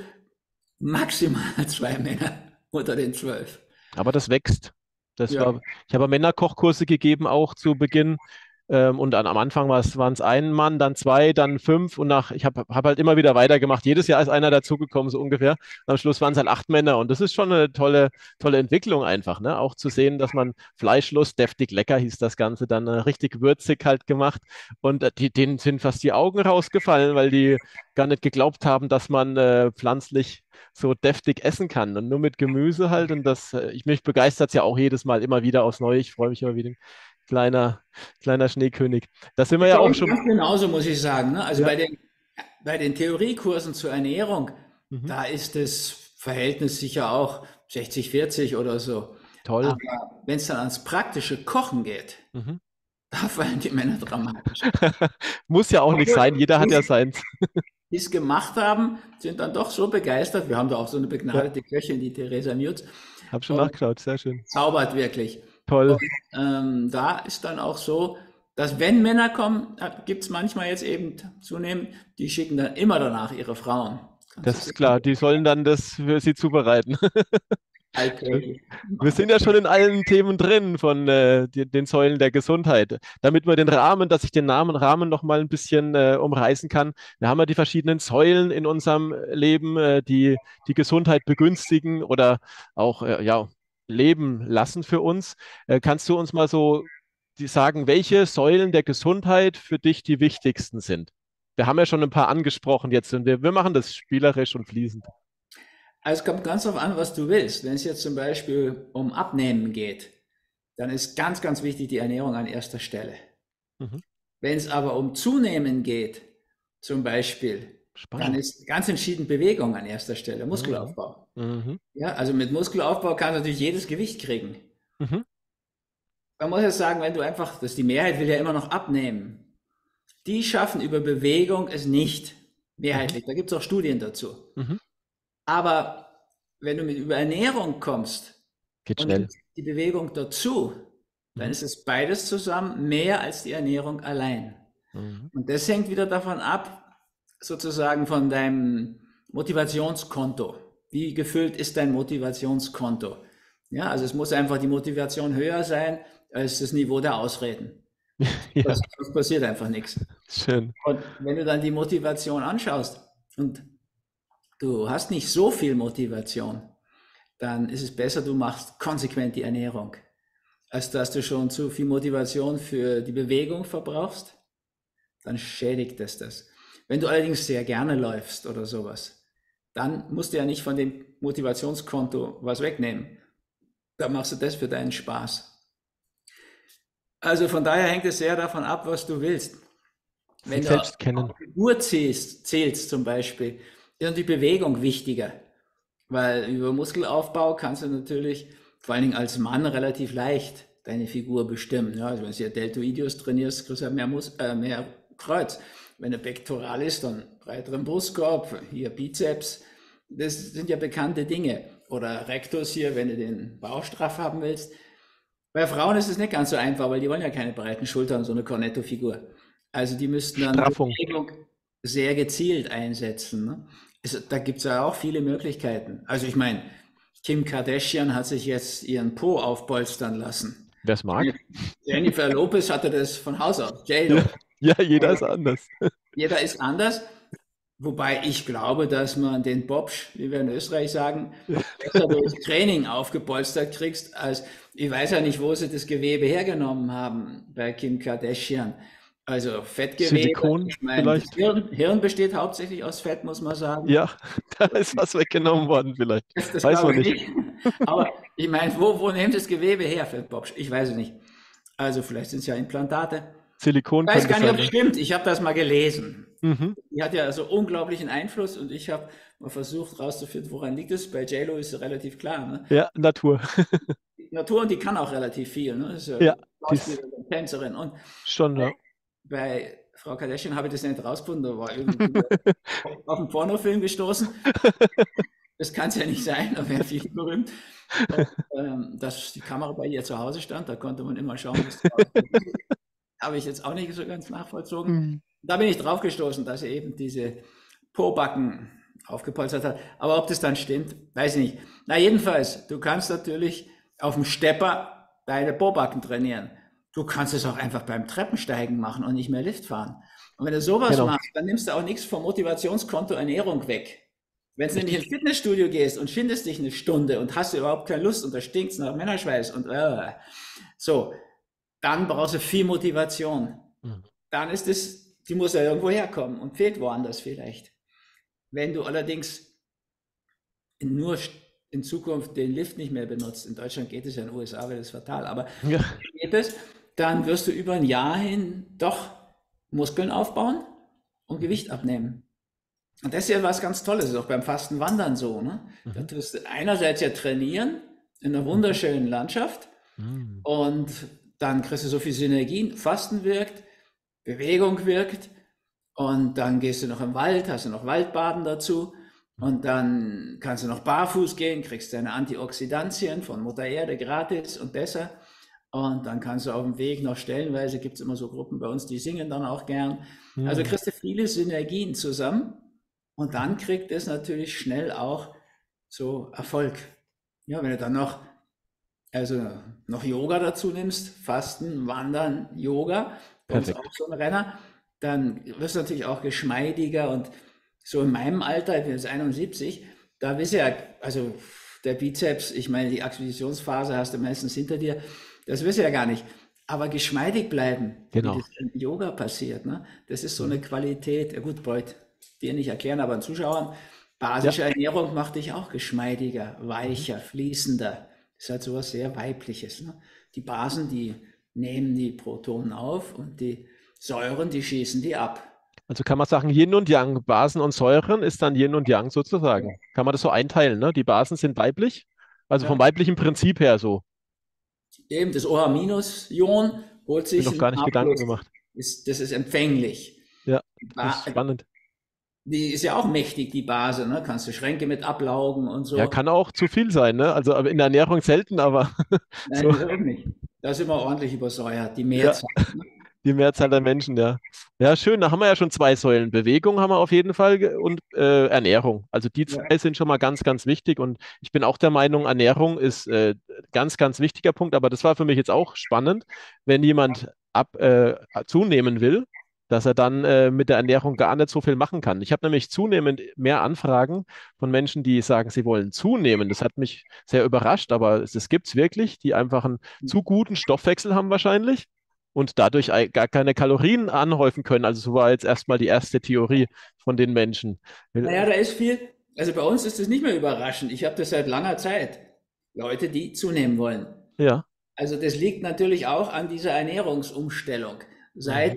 maximal zwei Männer unter den zwölf. Aber das wächst. Das Ja. war, ich habe Männerkochkurse gegeben, auch zu Beginn. Ähm, und dann am Anfang waren es ein Mann, dann zwei, dann fünf und nach, ich habe hab hab halt immer wieder weitergemacht. Jedes Jahr ist einer dazugekommen, so ungefähr. Und am Schluss waren es halt acht Männer. Und das ist schon eine tolle, tolle Entwicklung einfach, ne? Auch zu sehen, dass man fleischlos, deftig lecker hieß das Ganze, dann äh, richtig würzig halt gemacht. Und äh, die, denen sind fast die Augen rausgefallen, weil die gar nicht geglaubt haben, dass man äh, pflanzlich so deftig essen kann. Und nur mit Gemüse halt. Und das, äh, ich, mich begeistert es ja auch jedes Mal immer wieder aufs Neue. Ich freue mich immer wieder. Kleiner, kleiner Schneekönig. Da sind wir ja Bei auch uns schon. ganz genauso, muss ich sagen. Ne? Also Ja. bei den, bei den Theoriekursen zur Ernährung, Mhm. da ist das Verhältnis sicher auch sechzig vierzig oder so. Toll. Aber wenn es dann ans praktische Kochen geht, Mhm. da fallen die Männer dramatisch. Muss ja auch nicht Obwohl, sein. Jeder hat ja die seins. die es gemacht haben, sind dann doch so begeistert. Wir haben da auch so eine Ja, begnadete Köchin, die Theresa Mutz, hab schon und nachgeschaut. Sehr schön. zaubert wirklich. Toll. Und ähm, da ist dann auch so, dass wenn Männer kommen, gibt es manchmal jetzt eben zunehmend, die schicken dann immer danach ihre Frauen. Kannst du Das ist sicher klar. Die sollen dann das für sie zubereiten. Schön. alltäglich Wir machen. sind ja schon in allen Themen drin von äh, die, den Säulen der Gesundheit. Damit wir den Rahmen, dass ich den Namen Rahmen noch mal ein bisschen äh, umreißen kann. Wir haben ja die verschiedenen Säulen in unserem Leben, äh, die die Gesundheit begünstigen oder auch äh, ja, leben lassen für uns. Äh, kannst du uns mal so die sagen, welche Säulen der Gesundheit für dich die wichtigsten sind? Wir haben ja schon ein paar angesprochen jetzt und wir, wir machen das spielerisch und fließend. Also es kommt ganz darauf an, was du willst. Wenn es jetzt zum Beispiel um Abnehmen geht, dann ist ganz, ganz wichtig die Ernährung an erster Stelle. Mhm. Wenn es aber um Zunehmen geht, zum Beispiel, dann Spannend. ist ganz entschieden Bewegung an erster Stelle, Mhm. Muskelaufbau. Mhm. Ja, also mit Muskelaufbau kannst du natürlich jedes Gewicht kriegen. Mhm. Man muss jetzt sagen, wenn du einfach, dass die Mehrheit will ja immer noch abnehmen. Die schaffen über Bewegung es nicht. Mhm. Mehrheitlich. Da gibt es auch Studien dazu. Mhm. Aber wenn du mit über Ernährung kommst Geht und schnell. nimmst die Bewegung dazu, dann Mhm. ist es beides zusammen mehr als die Ernährung allein. Mhm. Und das hängt wieder davon ab, sozusagen von deinem Motivationskonto. Wie gefüllt ist dein Motivationskonto? Ja, also es muss einfach die Motivation höher sein als das Niveau der Ausreden. Ja, Das, das passiert einfach nichts. schön. Und wenn du dann die Motivation anschaust und du hast nicht so viel Motivation, dann ist es besser, du machst konsequent die Ernährung, als dass du schon zu viel Motivation für die Bewegung verbrauchst, dann schädigt es das. Wenn du allerdings sehr gerne läufst oder sowas, dann musst du ja nicht von dem Motivationskonto was wegnehmen. Dann machst du das für deinen Spaß. Also von daher hängt es sehr davon ab, was du willst. Wenn Sich du selbst auf kennen. die Figur zählst, zählst zum Beispiel, ist die Bewegung wichtiger. Weil über Muskelaufbau kannst du natürlich, vor allen Dingen als Mann, relativ leicht deine Figur bestimmen. Ja, also wenn du ja Deltoideus trainierst, kriegst du ja mehr, Mus äh, mehr Kreuz. Wenn du Pektoralis, dann breiteren Brustkorb, hier Bizeps. Das sind ja bekannte Dinge. Oder Rectus hier, wenn du den Bauch straff haben willst. Bei Frauen ist es nicht ganz so einfach, weil die wollen ja keine breiten Schultern, so eine Cornetto-Figur. Also die müssten dann Straffung. Bewegung sehr gezielt einsetzen. Ne? Es, da gibt es ja auch viele Möglichkeiten. Also ich meine, Kim Kardashian hat sich jetzt ihren Po aufpolstern lassen. Wer es mag. Jennifer Lopez hatte das von Haus aus, Ja, J-Lo. ja, jeder ist anders. Jeder ist anders, wobei ich glaube, dass man den Bobsch, wie wir in Österreich sagen, besser durch Training aufgepolstert kriegst, als ich weiß ja nicht, wo sie das Gewebe hergenommen haben bei Kim Kardashian. Also Fettgewebe, Silikon ich meine, das vielleicht. Hirn, Hirn besteht hauptsächlich aus Fett, muss man sagen. Ja, da ist was weggenommen worden vielleicht. Das, das Weiß glaube man ich nicht. nicht. Aber ich meine, wo, wo nimmt das Gewebe her, Fett Bobsch? Ich weiß es nicht. Also vielleicht sind es ja Implantate. Silikon Ich weiß könnte gar nicht, ob sein, es ja. stimmt. Ich habe das mal gelesen. Mhm. Die hat ja so unglaublichen Einfluss und ich habe mal versucht herauszufinden, woran liegt es. Bei J-Lo ist es relativ klar. Ne? Ja, Natur. Die Natur und die kann auch relativ viel. Ne? Das ist ja Ja, dies Schauspielerin, Tänzerin. Und schon, ja. bei Frau Kardashian habe ich das nicht rausgefunden. Da war irgendwie auf einen Pornofilm gestoßen. Das kann es ja nicht sein, da wäre viel berühmt. Und, ähm, dass die Kamera bei ihr zu Hause stand, da konnte man immer schauen, was habe ich jetzt auch nicht so ganz nachvollzogen. Mhm. Da bin ich drauf gestoßen, dass er eben diese Pobacken aufgepolstert hat. Aber ob das dann stimmt, weiß ich nicht. Na jedenfalls, du kannst natürlich auf dem Stepper deine Pobacken trainieren. Du kannst es auch einfach beim Treppensteigen machen und nicht mehr Lift fahren. Und wenn du sowas Genau. machst, dann nimmst du auch nichts vom Motivationskonto Ernährung weg. Wenn du nämlich ins Richtig. Fitnessstudio gehst und schindest dich eine Stunde und hast überhaupt keine Lust und da stinkt's nach Männerschweiß und äh, so, dann brauchst du viel Motivation. Mhm. Dann ist es, die muss ja irgendwo herkommen und fehlt woanders vielleicht. Wenn du allerdings nur in Zukunft den Lift nicht mehr benutzt, in Deutschland geht es ja, in den U S A wäre das fatal, aber Ja, geht es, dann wirst du über ein Jahr hin doch Muskeln aufbauen und Gewicht abnehmen. Und das ist ja was ganz Tolles, ist auch beim Fastenwandern so. Ne? Da mhm. tust du einerseits ja trainieren in einer Mhm. wunderschönen Landschaft Mhm. und dann kriegst du so viel Synergien. Fasten wirkt, Bewegung wirkt und dann gehst du noch im Wald, hast du noch Waldbaden dazu und dann kannst du noch barfuß gehen, kriegst deine Antioxidantien von Mutter Erde gratis und besser. Und dann kannst du auf dem Weg noch stellenweise, gibt es immer so Gruppen bei uns, die singen dann auch gern. Also Mhm. kriegst du viele Synergien zusammen und Mhm. dann kriegt es natürlich schnell auch so Erfolg. Ja, wenn du dann noch, also noch Yoga dazu nimmst, Fasten, Wandern, Yoga, bei uns auch Perfekt. so ein Renner, dann wirst du natürlich auch geschmeidiger und so in meinem Alter, ich bin jetzt einundsiebzig, da bist du ja, also der Bizeps, ich meine, die Akquisitionsphase hast du meistens hinter dir, das wirst du ja gar nicht. Aber geschmeidig bleiben, wie Genau. das im Yoga passiert, ne? Das ist so eine Mhm. Qualität. Ja gut, wollte dir nicht erklären, aber den Zuschauern, Ja. basische Ernährung macht dich auch geschmeidiger, Mhm. weicher, fließender. Das ist halt sowas sehr Weibliches, ne? Die Basen, die nehmen die Protonen auf und die Säuren, die schießen die ab. Also kann man sagen, Yin und Yang, Basen und Säuren ist dann Yin und Yang Ja, sozusagen. Kann man das so einteilen, ne? Die Basen sind weiblich, also vom ja. weiblichen Prinzip her so. Eben das OH-Ion holt Mir sich noch ein gar nicht A+. Gedanken gemacht. Ist, das ist empfänglich. Ja, Die, das ist Ba spannend. die ist ja auch mächtig, die Base, ne? Kannst du Schränke mit ablaugen und Ja, so. kann auch zu viel sein, ne? Also aber in der Ernährung selten, aber Nein, so, überhaupt nicht. Da ist immer ordentlich übersäuert, die ja, Mehrzahl. Ne? die Mehrzahl der Menschen, ja. Ja, schön, da haben wir ja schon zwei Säulen. Bewegung haben wir auf jeden Fall ge- und äh, Ernährung. Also die Ja. zwei sind schon mal ganz, ganz wichtig und ich bin auch der Meinung, Ernährung ist äh, ganz, ganz wichtiger Punkt, aber das war für mich jetzt auch spannend, wenn jemand ab, äh, zunehmen will, dass er dann äh, mit der Ernährung gar nicht so viel machen kann. Ich habe nämlich zunehmend mehr Anfragen von Menschen, die sagen, sie wollen zunehmen. Das hat mich sehr überrascht, aber es gibt es wirklich, die einfach einen zu guten Stoffwechsel haben wahrscheinlich und dadurch ei- gar keine Kalorien anhäufen können. Also so war jetzt erstmal die erste Theorie von den Menschen. Naja, da ist viel. Also bei uns ist das nicht mehr überraschend. Ich habe das seit langer Zeit. Leute, die zunehmen wollen. Ja. Also das liegt natürlich auch an dieser Ernährungsumstellung. Mhm. Seit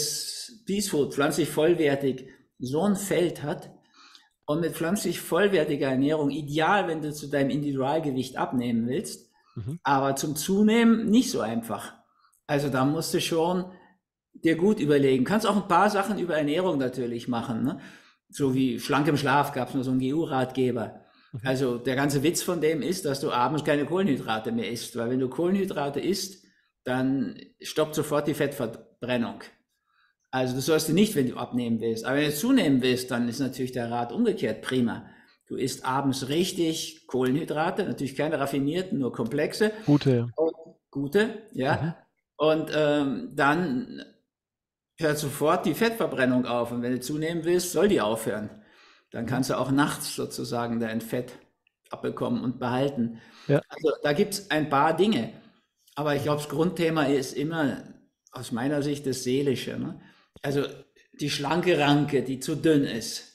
das Peace Food pflanzlich vollwertig so ein Feld hat und mit pflanzlich vollwertiger Ernährung ideal, wenn du zu deinem Individualgewicht abnehmen willst, Mhm. aber zum Zunehmen nicht so einfach. Also da musst du schon dir gut überlegen. Kannst auch ein paar Sachen über Ernährung natürlich machen, ne? So wie schlank im Schlaf gab es nur so einen G U-Ratgeber. Mhm. Also der ganze Witz von dem ist, dass du abends keine Kohlenhydrate mehr isst, weil wenn du Kohlenhydrate isst, dann stoppt sofort die Fettverbrennung. Also das sollst du nicht, wenn du abnehmen willst. Aber wenn du zunehmen willst, dann ist natürlich der Rat umgekehrt prima. Du isst abends richtig Kohlenhydrate, natürlich keine raffinierten, nur komplexe Gute, ja. und gute, Mhm. ja. Und ähm, dann hört sofort die Fettverbrennung auf. Und wenn du zunehmen willst, soll die aufhören. Dann Mhm. kannst du auch nachts sozusagen dein Fett abbekommen und behalten. Ja. Also da gibt es ein paar Dinge. Aber ich Mhm. glaube, das Grundthema ist immer aus meiner Sicht das Seelische. Ne? Also die schlanke Ranke, die zu dünn ist,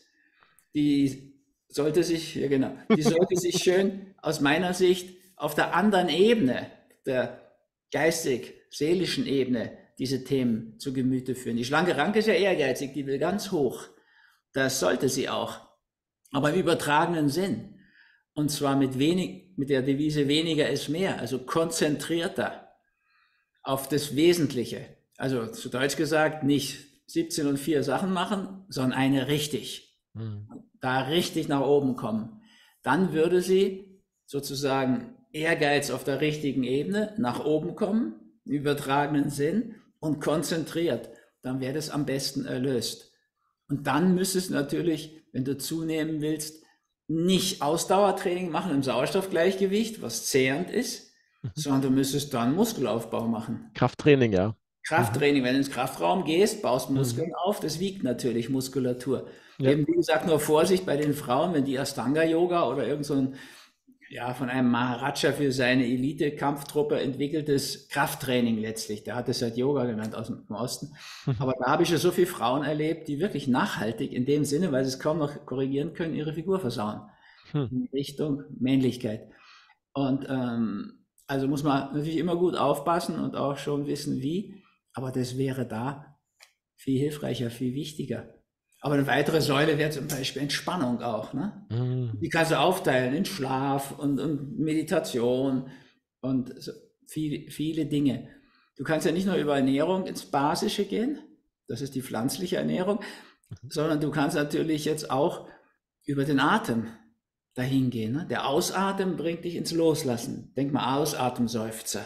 die sollte sich, ja genau, die sollte sich schön aus meiner Sicht auf der anderen Ebene, der geistig-seelischen Ebene, diese Themen zu Gemüte führen. Die schlanke Ranke ist ja ehrgeizig, die will ganz hoch. Das sollte sie auch, aber im übertragenen Sinn. Und zwar mit wenig, mit der Devise weniger ist mehr, also konzentrierter auf das Wesentliche. Also zu Deutsch gesagt, nicht siebzehn und vier Sachen machen, sondern eine richtig. Mhm. Da richtig nach oben kommen. Dann würde sie sozusagen Ehrgeiz auf der richtigen Ebene nach oben kommen, im übertragenen Sinn und konzentriert. Dann wäre das am besten erlöst. Und dann müsstest du natürlich, wenn du zunehmen willst, nicht Ausdauertraining machen im Sauerstoffgleichgewicht, was zehrend ist, Mhm. sondern du müsstest dann Muskelaufbau machen. Krafttraining, ja. Mhm. Krafttraining, wenn du ins Kraftraum gehst, baust Mhm. Muskeln auf, das wiegt natürlich Muskulatur. Ja. Eben wie gesagt, nur Vorsicht bei den Frauen, wenn die Ashtanga-Yoga oder irgend so ein, ja, von einem Maharaja für seine Elite-Kampftruppe entwickeltes Krafttraining letztlich. Der hat es halt Yoga genannt aus dem Osten. Mhm. Aber da habe ich ja so viele Frauen erlebt, die wirklich nachhaltig in dem Sinne, weil sie es kaum noch korrigieren können, ihre Figur versauen. Hm. In Richtung Männlichkeit. Und ähm, also muss man natürlich immer gut aufpassen und auch schon wissen, wie. Aber das wäre da viel hilfreicher, viel wichtiger. Aber eine weitere Säule wäre zum Beispiel Entspannung auch. Ne? Mhm. Die kannst du aufteilen in Schlaf und, und Meditation und so viel, viele Dinge. Du kannst ja nicht nur über Ernährung ins Basische gehen, das ist die pflanzliche Ernährung, Mhm. sondern du kannst natürlich jetzt auch über den Atem dahin gehen. Ne? Der Ausatmen bringt dich ins Loslassen. Denk mal, Ausatemseufzer.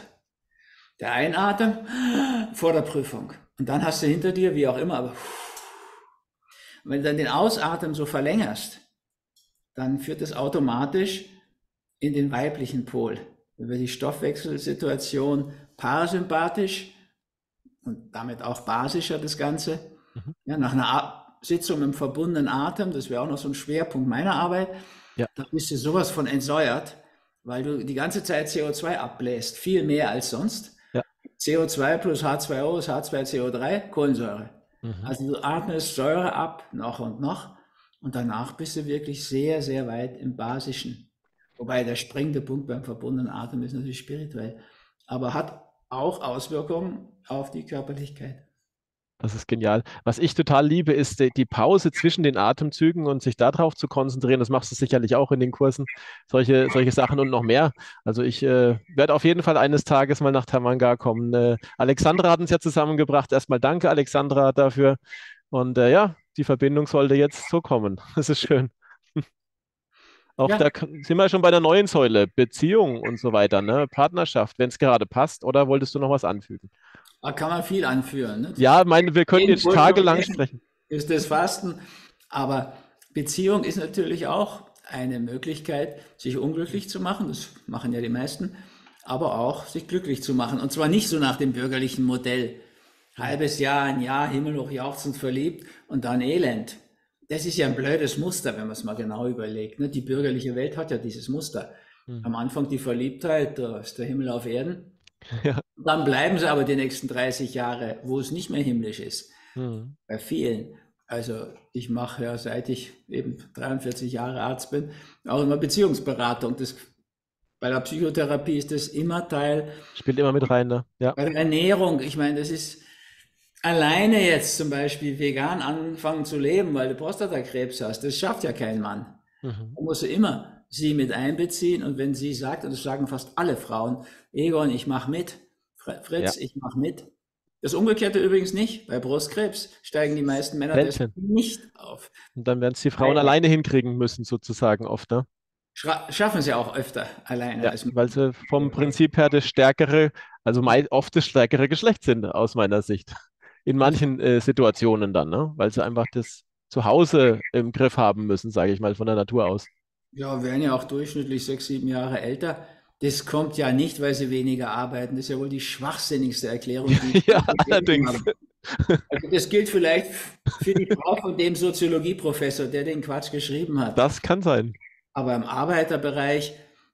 Der Einatmen vor der Prüfung. Und dann hast du hinter dir, wie auch immer, aber und wenn du dann den Ausatmen so verlängerst, dann führt das automatisch in den weiblichen Pol. Über die Stoffwechselsituation parasympathisch und damit auch basischer das Ganze. Mhm. Ja, nach einer Sitzung im verbundenen Atem, das wäre auch noch so ein Schwerpunkt meiner Arbeit, Ja. da bist du sowas von entsäuert, weil du die ganze Zeit C O zwei abbläst, viel mehr als sonst. Ja. C O zwei plus H zwei O ist H zwei C O drei, Kohlensäure. Mhm. Also du atmest Säure ab, noch und noch, und danach bist du wirklich sehr, sehr weit im Basischen. Wobei der springende Punkt beim verbundenen Atem ist natürlich spirituell, aber hat auch Auswirkungen auf die Körperlichkeit. Das ist genial. Was ich total liebe, ist die, die Pause zwischen den Atemzügen und sich darauf zu konzentrieren. Das machst du sicherlich auch in den Kursen, solche, solche Sachen und noch mehr. Also ich äh, werde auf jeden Fall eines Tages mal nach Tamanga kommen. Äh, Alexandra hat uns ja zusammengebracht. Erstmal danke, Alexandra, dafür. Und äh, ja, die Verbindung sollte jetzt so kommen. Das ist schön. Auch Ja, da k- sind wir schon bei der neuen Säule, Beziehung und so weiter, ne? Partnerschaft, wenn es gerade passt. Oder wolltest du noch was anfügen? da kann man viel anführen. Ne? Ja, meine, wir könnten jetzt tagelang Impuls sprechen. ist das Fasten, aber Beziehung ist natürlich auch eine Möglichkeit, sich unglücklich zu machen, das machen ja die meisten, aber auch sich glücklich zu machen. Und zwar nicht so nach dem bürgerlichen Modell. Halbes Jahr, ein Jahr, himmelhoch jauchzend verliebt und dann Elend. Das ist ja ein blödes Muster, wenn man es mal genau überlegt. Ne? Die bürgerliche Welt hat ja dieses Muster. Hm. Am Anfang die Verliebtheit, da ist der Himmel auf Erden. Ja. Dann bleiben sie aber die nächsten dreißig Jahre, wo es nicht mehr himmlisch ist. Hm. Bei vielen. Also ich mache ja, seit ich eben dreiundvierzig Jahre Arzt bin, auch immer Beziehungsberatung. Das, bei der Psychotherapie ist das immer Teil. Spielt immer mit rein, ne? Ja. Bei der Ernährung, ich meine, das ist alleine jetzt zum Beispiel vegan anfangen zu leben, weil du Prostatakrebs hast, das schafft ja kein Mann. Mhm. Da musst du immer sie mit einbeziehen, und wenn sie sagt, und das sagen fast alle Frauen, Egon, ich mache mit, Fritz, Ja. ich mache mit. Das Umgekehrte übrigens nicht. Bei Brustkrebs steigen die meisten Männer deswegen Selten. nicht auf. Und dann werden es die Frauen Weil, alleine hinkriegen müssen, sozusagen oft, ne? schaffen sie auch öfter alleine Ja, als weil Männer. sie vom Prinzip her das stärkere, also mei- oft das stärkere Geschlecht sind, aus meiner Sicht. In manchen äh, Situationen dann, ne? Weil sie einfach das zu Hause im Griff haben müssen, sage ich mal, von der Natur aus. Ja, werden ja auch durchschnittlich sechs, sieben Jahre älter. Das kommt ja nicht, weil sie weniger arbeiten. Das ist ja wohl die schwachsinnigste Erklärung, die ich Ja, je gelesen allerdings. habe. Also das gilt vielleicht für die Frau von dem Soziologieprofessor, der den Quatsch geschrieben hat. Das kann sein. Aber im Arbeiterbereich,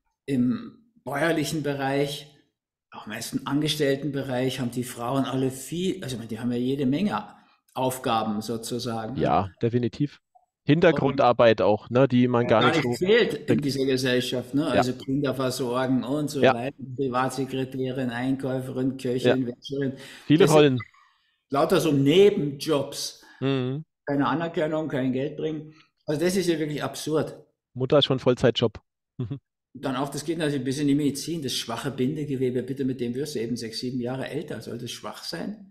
im bäuerlichen Bereich, auch meist im Angestelltenbereich haben die Frauen alle viel, also die haben ja jede Menge Aufgaben sozusagen. Ne? Ja, definitiv. Und Hintergrundarbeit auch, ne? Die man gar gar nicht nicht so fehlt in kriegt. dieser Gesellschaft. Ne? Ja, Also Kinder versorgen und so ja, weiter, Privatsekretärin, Einkäuferin, ja. Köchin, Wäscherin. Viele Das sind Rollen. lauter so Nebenjobs, Mhm. keine Anerkennung, kein Geld bringen. Also das ist ja wirklich absurd. Mutter ist schon Vollzeitjob. Mhm. Dann auch, das geht natürlich bis in die Medizin, das schwache Bindegewebe, bitte, mit dem wirst du eben sechs, sieben Jahre älter. Soll das schwach sein?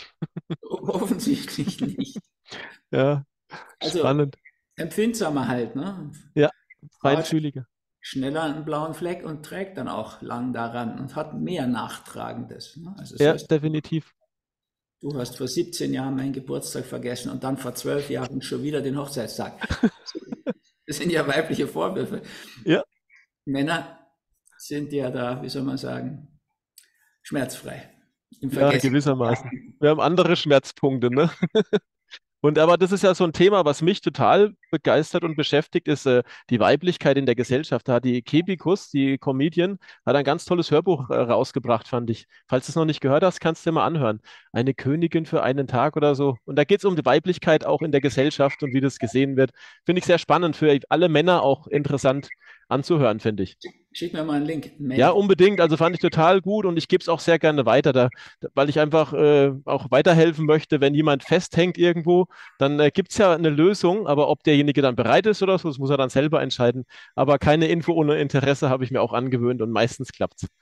Offensichtlich nicht. Ja, Also spannend. empfindsamer halt, ne? Ja, Frau hat feinfühliger. schneller einen blauen Fleck und trägt dann auch lang daran und hat mehr Nachtragendes. Ne? Also so Ja, ist, definitiv. du hast vor siebzehn Jahren meinen Geburtstag vergessen und dann vor zwölf Jahren schon wieder den Hochzeitstag. Das sind ja weibliche Vorwürfe. Ja, Männer sind ja da, wie soll man sagen, schmerzfrei. Im Ja, Vergessen. gewissermaßen. Wir haben andere Schmerzpunkte, ne? Und aber das ist ja so ein Thema, was mich total begeistert und beschäftigt, ist äh, die Weiblichkeit in der Gesellschaft. Da hat die Kebikus, die Comedian, hat ein ganz tolles Hörbuch äh, rausgebracht, fand ich. Falls du es noch nicht gehört hast, kannst du dir mal anhören. Eine Königin für einen Tag oder so. Und da geht es um die Weiblichkeit auch in der Gesellschaft und wie das gesehen wird. Finde ich sehr spannend, für alle Männer auch interessant anzuhören, finde ich. Schick mir mal einen Link, eine Ja, Mail. unbedingt. Also fand ich total gut und ich gebe es auch sehr gerne weiter, da, da- weil ich einfach äh, auch weiterhelfen möchte, wenn jemand festhängt irgendwo, dann äh, gibt es ja eine Lösung, aber ob derjenige dann bereit ist oder so, das muss er dann selber entscheiden. Aber keine Info ohne Interesse habe ich mir auch angewöhnt und meistens klappt es.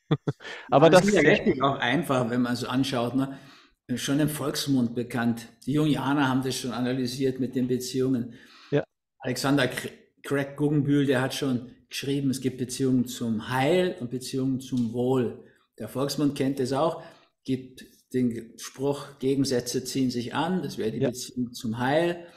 Ja, Aber das das ist ist ja sehr letztlich spannend. auch einfach, wenn man es so anschaut, ne? Schon im Volksmund bekannt. Die Jungianer haben das schon analysiert mit den Beziehungen. Ja, Alexander Cr- Craig Guggenbühl, der hat schon geschrieben, es gibt Beziehungen zum Heil und Beziehungen zum Wohl. Der Volksmund kennt das auch, gibt den Spruch, Gegensätze ziehen sich an, das wäre die ja. Beziehung zum Heil.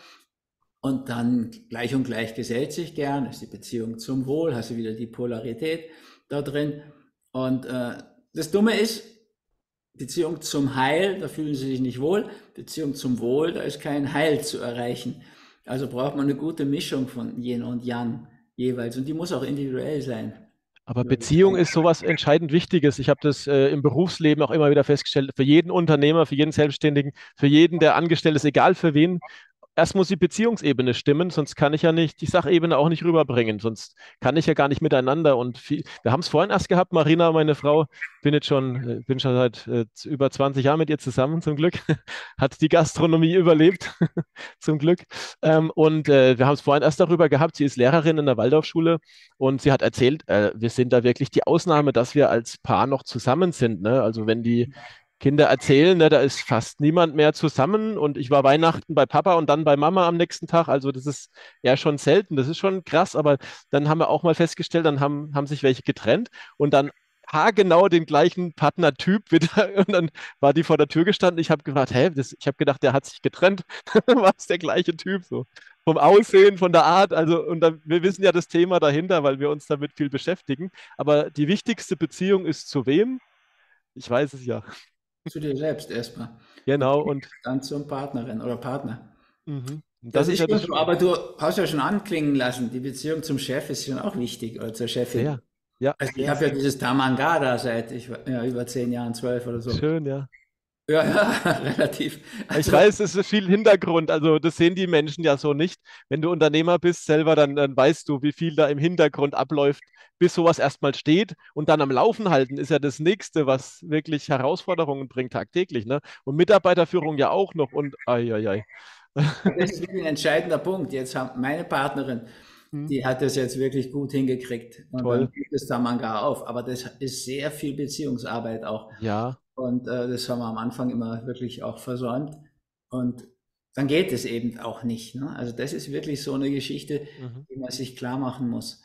Und dann gleich und gleich gesellt sich gern, ist die Beziehung zum Wohl, hast du wieder die Polarität da drin. Und äh, das Dumme ist, Beziehung zum Heil, da fühlen sie sich nicht wohl. Beziehung zum Wohl, da ist kein Heil zu erreichen. Also braucht man eine gute Mischung von Yin und Yang jeweils. Und die muss auch individuell sein, Aber würde ich Beziehung sagen. ist sowas entscheidend Wichtiges. Ich habe das äh, im Berufsleben auch immer wieder festgestellt. Für jeden Unternehmer, für jeden Selbstständigen, für jeden, der angestellt ist, egal für wen, erst muss die Beziehungsebene stimmen, sonst kann ich ja nicht die Sachebene auch nicht rüberbringen, sonst kann ich ja gar nicht miteinander. Und viel, wir haben es vorhin erst gehabt, Marina, meine Frau, bin jetzt schon, äh, bin schon seit äh, über zwanzig Jahren mit ihr zusammen, zum Glück, hat die Gastronomie überlebt, zum Glück. Ähm, und äh, wir haben es vorhin erst darüber gehabt, sie ist Lehrerin in der Waldorfschule und sie hat erzählt, äh, wir sind da wirklich die Ausnahme, dass wir als Paar noch zusammen sind. Ne? Also wenn die Kinder erzählen, ne, da ist fast niemand mehr zusammen und ich war Weihnachten bei Papa und dann bei Mama am nächsten Tag. Also das ist eher schon selten, das ist schon krass, aber dann haben wir auch mal festgestellt, dann haben, haben sich welche getrennt und dann haargenau den gleichen Partnertyp wieder und dann war die vor der Tür gestanden. Ich habe gefragt, hä, das, ich habe gedacht, der hat sich getrennt. War es der gleiche Typ so? Vom Aussehen, von der Art, also und dann, wir wissen ja das Thema dahinter, weil wir uns damit viel beschäftigen. Aber die wichtigste Beziehung ist zu wem? Ich weiß es ja. Zu dir selbst erstmal. Und Genau, und dann zur Partnerin oder Partner. mhm. Das Das ist ist ja schon das so, Schöne. aber du hast ja schon anklingen lassen, die Beziehung zum Chef ist schon auch wichtig oder zur Chefin. Sehr. Ja, Also ich sehr, habe ja sehr. dieses Tamangada seit ich, war- ja, über zehn Jahren, zwölf oder so. Schön, ja. Ja, ja, relativ. Ich Also weiß, es ist viel Hintergrund, also das sehen die Menschen ja so nicht. Wenn du Unternehmer bist selber, dann, dann weißt du, wie viel da im Hintergrund abläuft, bis sowas erstmal steht. Und dann am Laufen halten ist ja das Nächste, was wirklich Herausforderungen bringt tagtäglich, ne? Und Mitarbeiterführung ja auch noch und ai, ai, ai. das ist wirklich ein entscheidender Punkt. Jetzt haben meine Partnerin, Hm, die hat das jetzt wirklich gut hingekriegt. Und toll. dann gibt es Tamanga auf. Aber das ist sehr viel Beziehungsarbeit auch. Ja. Und äh, das haben wir am Anfang immer wirklich auch versäumt. Und dann geht es eben auch nicht. Ne? Also das ist wirklich so eine Geschichte, Mhm. die man sich klar machen muss.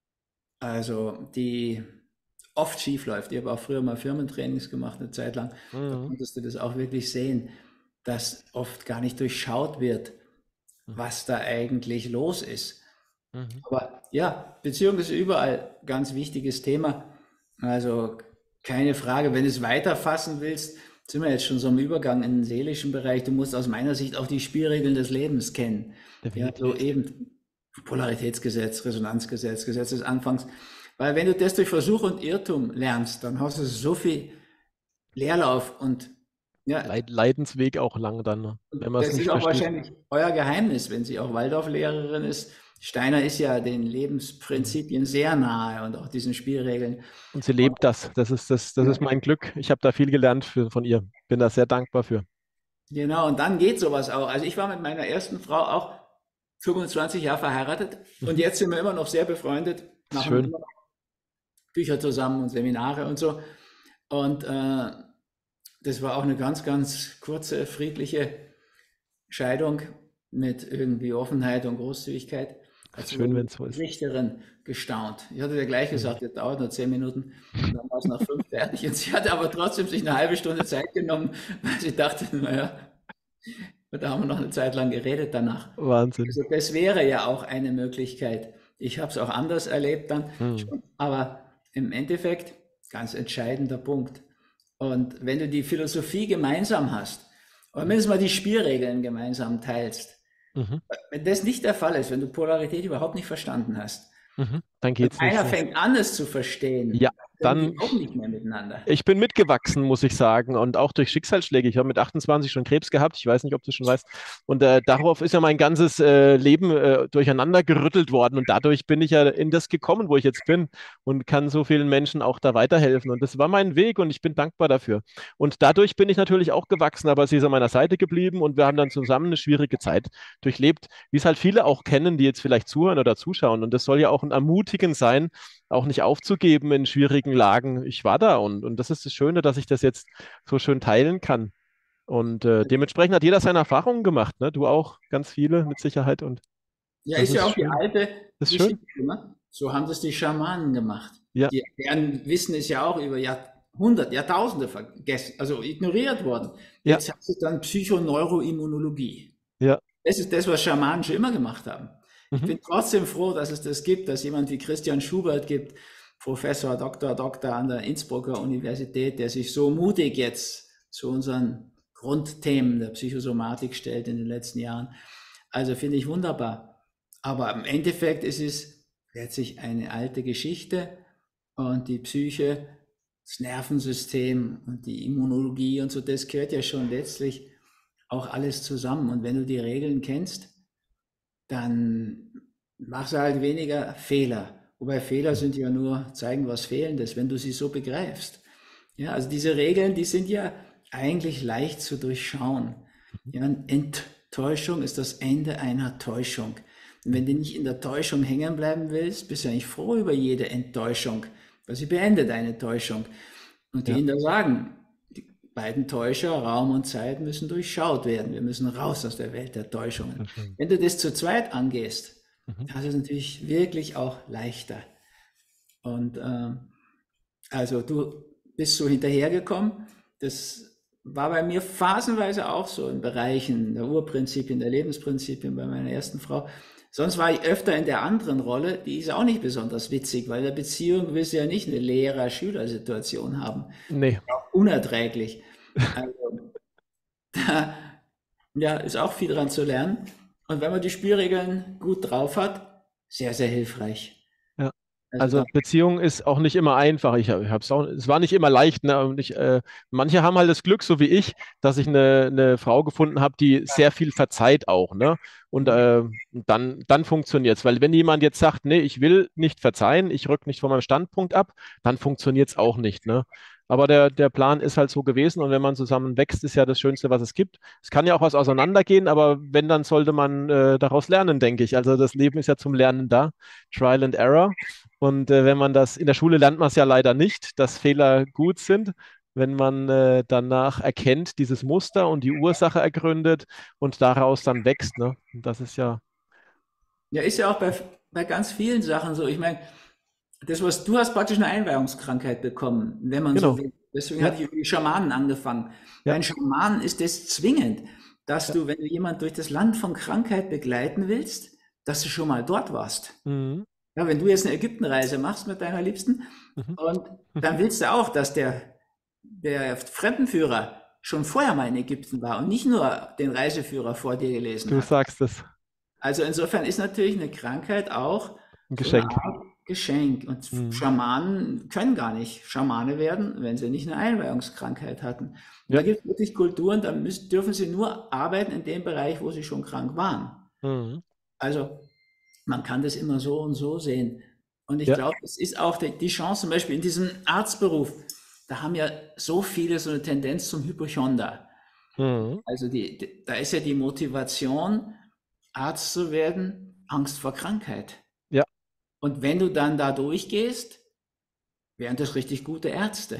Also die oft schief läuft. Ich habe auch früher mal Firmentrainings gemacht, eine Zeit lang. Da Mhm. konntest du das auch wirklich sehen, dass oft gar nicht durchschaut wird, Mhm. was da eigentlich los ist. Mhm. Aber ja, Beziehung ist überall ein ganz wichtiges Thema. Also keine Frage, wenn du es weiterfassen willst, sind wir jetzt schon so im Übergang in den seelischen Bereich. Du musst aus meiner Sicht auch die Spielregeln des Lebens kennen. Ja, so Definitiv. eben Polaritätsgesetz, Resonanzgesetz, Gesetz des Anfangs. Weil wenn du das durch Versuch und Irrtum lernst, dann hast du so viel Leerlauf und ja, Leid Leidensweg auch lang dann, ne? Wenn man es das ist nicht auch versteht. wahrscheinlich euer Geheimnis, wenn sie auch Waldorflehrerin ist. Steiner ist ja den Mhm. Lebensprinzipien sehr nahe und auch diesen Spielregeln. Und sie Und, lebt das. Das ist das, das ist ja, mein Glück. Ich habe da viel gelernt für, von ihr. Bin da sehr dankbar für. genau, und dann geht sowas auch. Also ich war mit meiner ersten Frau auch fünfundzwanzig Jahre verheiratet und Mhm. jetzt sind wir immer noch sehr befreundet, Das ist machen schön. immer noch Bücher zusammen und Seminare und so. Und äh, das war auch eine ganz, ganz kurze, friedliche Scheidung mit irgendwie Offenheit und Großzügigkeit. Das Hat ist sogar schön, wenn die es so ist. Richterin gestaunt. Ich hatte ja gleich Mhm. gesagt, das dauert nur zehn Minuten und dann war es nach fünf fertig. Und sie hatte aber trotzdem sich eine halbe Stunde Zeit genommen, weil sie dachte, naja, da haben wir noch eine Zeit lang geredet danach. Wahnsinn. Also das wäre ja auch eine Möglichkeit. Ich habe es auch anders erlebt dann Mhm. schon, aber im Endeffekt ganz entscheidender Punkt. Und wenn du die Philosophie gemeinsam hast, oder mindestens mal die Spielregeln gemeinsam teilst, Mhm. wenn das nicht der Fall ist, wenn du Polarität überhaupt nicht verstanden hast, Mhm. Dann und geht's nicht einer so. fängt an, es zu Ja, verstehen, können die dann auch nicht mehr miteinander. ich bin mitgewachsen, muss ich sagen, und auch durch Schicksalsschläge. Ich habe mit achtundzwanzig schon Krebs gehabt. Ich weiß nicht, ob du schon weißt. Und äh, darauf ist ja mein ganzes äh, Leben äh, durcheinander gerüttelt worden. Und dadurch bin ich ja in das gekommen, wo ich jetzt bin und kann so vielen Menschen auch da weiterhelfen. Und das war mein Weg und ich bin dankbar dafür. Und dadurch bin ich natürlich auch gewachsen, aber sie ist an meiner Seite geblieben und wir haben dann zusammen eine schwierige Zeit durchlebt, wie es halt viele auch kennen, die jetzt vielleicht zuhören oder zuschauen. Und das soll ja auch ein Ermutigen sein, auch nicht aufzugeben in schwierigen Lagen. Ich war da und, und das ist das Schöne, dass ich das jetzt so schön teilen kann. Und äh, dementsprechend hat jeder seine Erfahrungen gemacht, ne? Du auch, ganz viele mit Sicherheit. Und Ja, das ist ja ist auch die schön. alte Das ist schön. Geschichte, ne? So haben das die Schamanen gemacht. Ja, Die, deren Wissen ist ja auch über Jahrhunderte, Jahrtausende vergessen, also ignoriert worden. ja, Jetzt hast du dann Psychoneuroimmunologie. ja. Das ist das, was Schamanen schon immer gemacht haben. Ich Mhm. bin trotzdem froh, dass es das gibt, dass jemand wie Christian Schubert gibt, Professor, Doktor, Doktor an der Innsbrucker Universität, der sich so mutig jetzt zu unseren Grundthemen der Psychosomatik stellt in den letzten Jahren. Also finde ich wunderbar. Aber im Endeffekt ist es letztlich eine alte Geschichte und die Psyche, das Nervensystem und die Immunologie und so, das gehört ja schon letztlich auch alles zusammen. Und wenn du die Regeln kennst, dann machst du halt weniger Fehler. Wobei Fehler sind ja nur zeigen, was Fehlendes, wenn du sie so begreifst. Ja, also diese Regeln, die sind ja eigentlich leicht zu durchschauen. Ja, Enttäuschung ist das Ende einer Täuschung. Und wenn du nicht in der Täuschung hängen bleiben willst, bist du eigentlich froh über jede Enttäuschung, weil sie beendet eine Täuschung. Und die Ja, Inder sagen, die beiden Täuscher, Raum und Zeit, müssen durchschaut werden. Wir müssen raus aus der Welt der Täuschungen. sehr schön. Wenn du das zu zweit angehst, Mhm. das ist natürlich wirklich auch leichter. Und ähm, also du bist so hinterhergekommen. Das war bei mir phasenweise auch so in Bereichen der Urprinzipien, der Lebensprinzipien bei meiner ersten Frau. Sonst war ich öfter in der anderen Rolle, die ist auch nicht besonders witzig, weil in der Beziehung willst du ja nicht eine Lehrer-Schüler-Situation haben. Nee, Unerträglich. Also da ja, ist auch viel dran zu lernen. Und wenn man die Spielregeln gut drauf hat, sehr, sehr hilfreich. ja. Also Also da, Beziehung ist auch nicht immer einfach. Ich habe es auch, es war nicht immer leicht. Ne? Und ich, äh, manche haben halt das Glück, so wie ich, dass ich eine, eine Frau gefunden habe, die sehr viel verzeiht auch. Ne? Und äh, dann, dann funktioniert es. Weil wenn jemand jetzt sagt, nee, ich will nicht verzeihen, ich rück nicht von meinem Standpunkt ab, dann funktioniert es auch nicht. Ne? Aber der, der Plan ist halt so gewesen und wenn man zusammen wächst, ist ja das Schönste, was es gibt. Es kann ja auch was auseinandergehen, aber wenn, dann sollte man äh, daraus lernen, denke ich. Also das Leben ist ja zum Lernen da. Trial and Error. Und äh, wenn man das, in der Schule lernt man es ja leider nicht, dass Fehler gut sind. Wenn man äh, danach erkennt, dieses Muster und die Ursache ergründet und daraus dann wächst, ne? Und das ist ja, ja, ist ja auch bei, bei ganz vielen Sachen so. Ich meine, das, was du hast praktisch eine Einweihungskrankheit bekommen, wenn man so genau. will. Deswegen Ja, hatte ich über die Schamanen angefangen. Bei ja, den Schamanen ist es zwingend, dass ja. du, wenn du jemand durch das Land von Krankheit begleiten willst, dass du schon mal dort warst. Mhm. Ja, wenn du jetzt eine Ägyptenreise machst mit deiner Liebsten Mhm. und Mhm. dann willst du auch, dass der, der Fremdenführer schon vorher mal in Ägypten war und nicht nur den Reiseführer vor dir gelesen Du hat. sagst es. Also insofern ist natürlich eine Krankheit auch Ein so eine Geschenk. Art Geschenk. Und Mhm. Schamanen können gar nicht Schamane werden, wenn sie nicht eine Einweihungskrankheit hatten. Und da Ja. gibt es wirklich Kulturen, da müssen, dürfen sie nur arbeiten in dem Bereich, wo sie schon krank waren. Mhm. Also man kann das immer so und so sehen. Und ich Ja. glaube, es ist auch die, die Chance, zum Beispiel in diesem Arztberuf, da haben ja so viele so eine Tendenz zum Hypochonder. Mhm. Also die, die, da ist ja die Motivation, Arzt zu werden, Angst vor Krankheit. Ja. Und wenn du dann da durchgehst, wären das richtig gute Ärzte.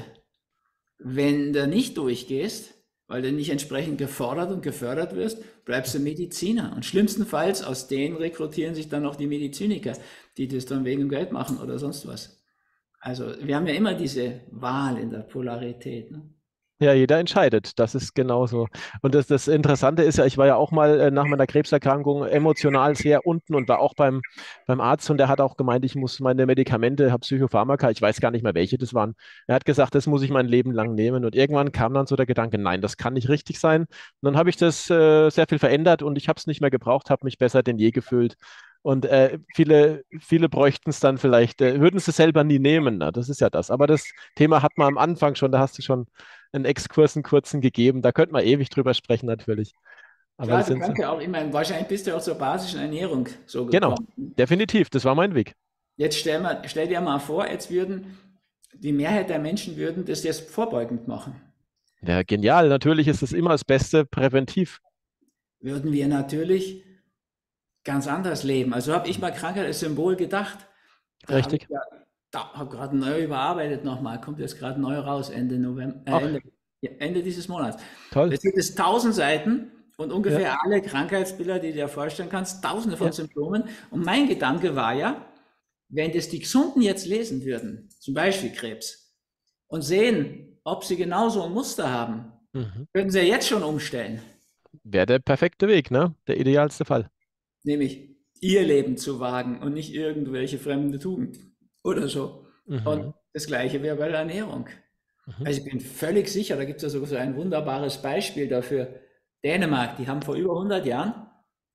Wenn du nicht durchgehst, weil du nicht entsprechend gefordert und gefördert wirst, bleibst du Mediziner. Und schlimmstenfalls aus denen rekrutieren sich dann noch die Mediziniker, die das dann wegen Geld machen oder sonst was. Also wir haben ja immer diese Wahl in der Polarität. Ne? Ja, jeder entscheidet. Das ist genauso. Und das, das Interessante ist ja, ich war ja auch mal äh, nach meiner Krebserkrankung emotional sehr unten und war auch beim, beim Arzt und der hat auch gemeint, ich muss meine Medikamente, habe Psychopharmaka, ich weiß gar nicht mehr, welche das waren. Er hat gesagt, das muss ich mein Leben lang nehmen. Und irgendwann kam dann so der Gedanke, nein, das kann nicht richtig sein. Und dann habe ich das äh, sehr viel verändert und ich habe es nicht mehr gebraucht, habe mich besser denn je gefühlt. Und äh, viele, viele bräuchten es dann vielleicht, äh, würden es selber nie nehmen. Na, das ist ja das. Aber das Thema hat man am Anfang schon, da hast du schon einen Exkurs, einen kurzen gegeben. Da könnte man ewig drüber sprechen, natürlich. Aber Klar, das du sind so. kannst ja auch, ich meine, wahrscheinlich bist du auch zur basischen Ernährung so Genau, gekommen. definitiv, das war mein Weg. Jetzt stell, mal, stell dir mal vor, jetzt würden die Mehrheit der Menschen würden das jetzt vorbeugend machen. Ja, genial. Natürlich ist es immer das Beste präventiv. Würden wir natürlich ganz anders leben. Also habe ich mal Krankheit als Symbol gedacht. Da habe ich Richtig. ja, da habe gerade neu überarbeitet nochmal, kommt jetzt gerade neu raus, Ende November, äh, Ach, Ende, ja, Ende dieses Monats. toll. Das sind es tausend Seiten und Ja, ungefähr alle Krankheitsbilder, die du dir vorstellen kannst, tausende von ja. Symptomen. Und mein Gedanke war ja, wenn das die Gesunden jetzt lesen würden, zum Beispiel Krebs, und sehen, ob sie genauso ein Muster haben, Mhm. könnten sie ja jetzt schon umstellen, Wäre der perfekte Weg, ne? Der idealste Fall. nämlich ihr Leben zu wagen und nicht irgendwelche fremde Tugend oder so. Und Mhm. das Gleiche wäre bei der Ernährung. Mhm. Also ich bin völlig sicher, da gibt es ja sogar so ein wunderbares Beispiel dafür. Dänemark, die haben vor über hundert Jahren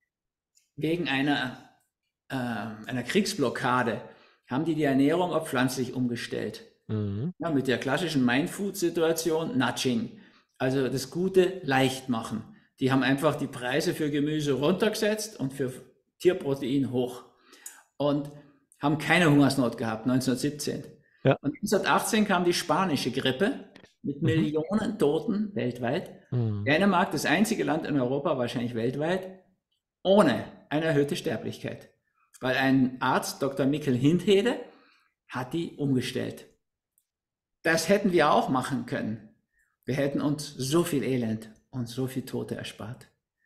wegen einer, äh, einer Kriegsblockade, haben die die Ernährung auf pflanzlich umgestellt. Mhm. Ja, mit der klassischen Mindfood-Situation, Nudging, also das Gute leicht machen. Die haben einfach die Preise für Gemüse runtergesetzt und für Tierprotein hoch und haben keine Hungersnot gehabt, neunzehnhundertsiebzehn. Ja. Und neunzehnhundertachtzehn kam die spanische Grippe mit Mhm. Millionen Toten weltweit. Mhm. Dänemark, das einzige Land in Europa, wahrscheinlich weltweit, ohne eine erhöhte Sterblichkeit. Weil ein Arzt, Doktor Mikkel Hindhede, hat die umgestellt. Das hätten wir auch machen können. Wir hätten uns so viel Elend und so viel Tote erspart.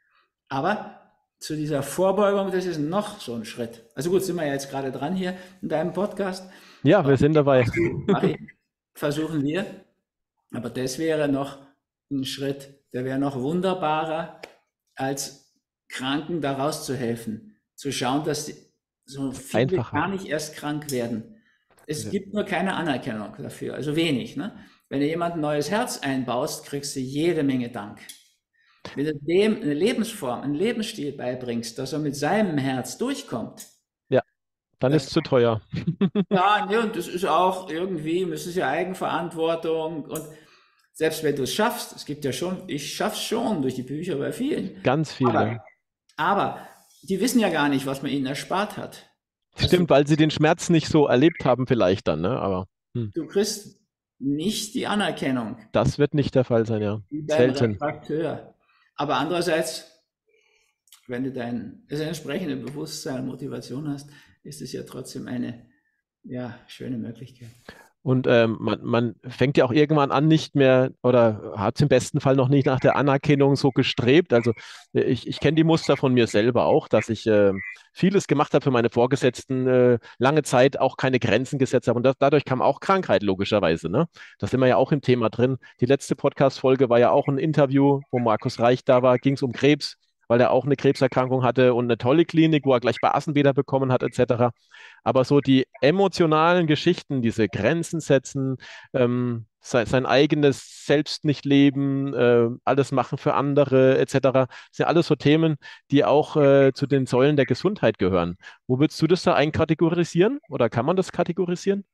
Aber zu dieser Vorbeugung, das ist noch so ein Schritt. Also gut, sind wir ja jetzt gerade dran hier in deinem Podcast. Ja, wir sind dabei. Versuchen wir. Aber das wäre noch ein Schritt, der wäre noch wunderbarer, als Kranken daraus zu helfen. Zu schauen, dass so viele Einfacher. gar nicht erst krank werden. Es Ja. gibt nur keine Anerkennung dafür, also wenig. Ne? Wenn du jemand ein neues Herz einbaust, kriegst du jede Menge Dank. Wenn du dem eine Lebensform, einen Lebensstil beibringst, dass er mit seinem Herz durchkommt, Ja, dann ist dann, es zu teuer. ja, ne, und das ist auch irgendwie, das ist ja Eigenverantwortung und selbst wenn du es schaffst, es gibt ja schon, ich schaff's schon durch die Bücher bei vielen, Ganz viel, ja. aber, aber die wissen ja gar nicht, was man ihnen erspart hat. Also Stimmt, weil sie den Schmerz nicht so erlebt haben, vielleicht dann, ne? Aber hm, du kriegst nicht die Anerkennung das wird nicht der Fall sein, ja. wie beim Selten. Reparateur. Aber andererseits, wenn du dein das entsprechende Bewusstsein und Motivation hast, ist es ja trotzdem eine ja, schöne Möglichkeit. Und ähm, man, man fängt ja auch irgendwann an, nicht mehr oder hat es im besten Fall noch nicht nach der Anerkennung so gestrebt. Also äh, ich, ich kenne die Muster von mir selber auch, dass ich äh, vieles gemacht habe für meine Vorgesetzten, äh, lange Zeit auch keine Grenzen gesetzt habe. Und das, dadurch kam auch Krankheit, logischerweise. Ne? Da sind wir ja auch im Thema drin. Die letzte Podcast-Folge war ja auch ein Interview, wo Markus Reich da war, ging es um Krebs, weil er auch eine Krebserkrankung hatte und eine tolle Klinik, wo er gleich Basenbäder bekommen hat, et cetera. Aber so die emotionalen Geschichten, diese Grenzen setzen, ähm, sein, sein eigenes Selbst nicht leben, äh, alles machen für andere, et cetera, sind ja alles so Themen, die auch äh, zu den Säulen der Gesundheit gehören. Wo würdest du das da einkategorisieren oder kann man das kategorisieren?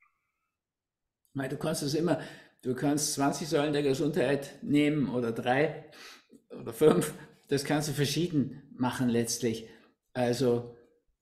Weil du kannst es immer, du kannst zwanzig Säulen der Gesundheit nehmen oder drei oder fünf, das kannst du verschieden machen letztlich. Also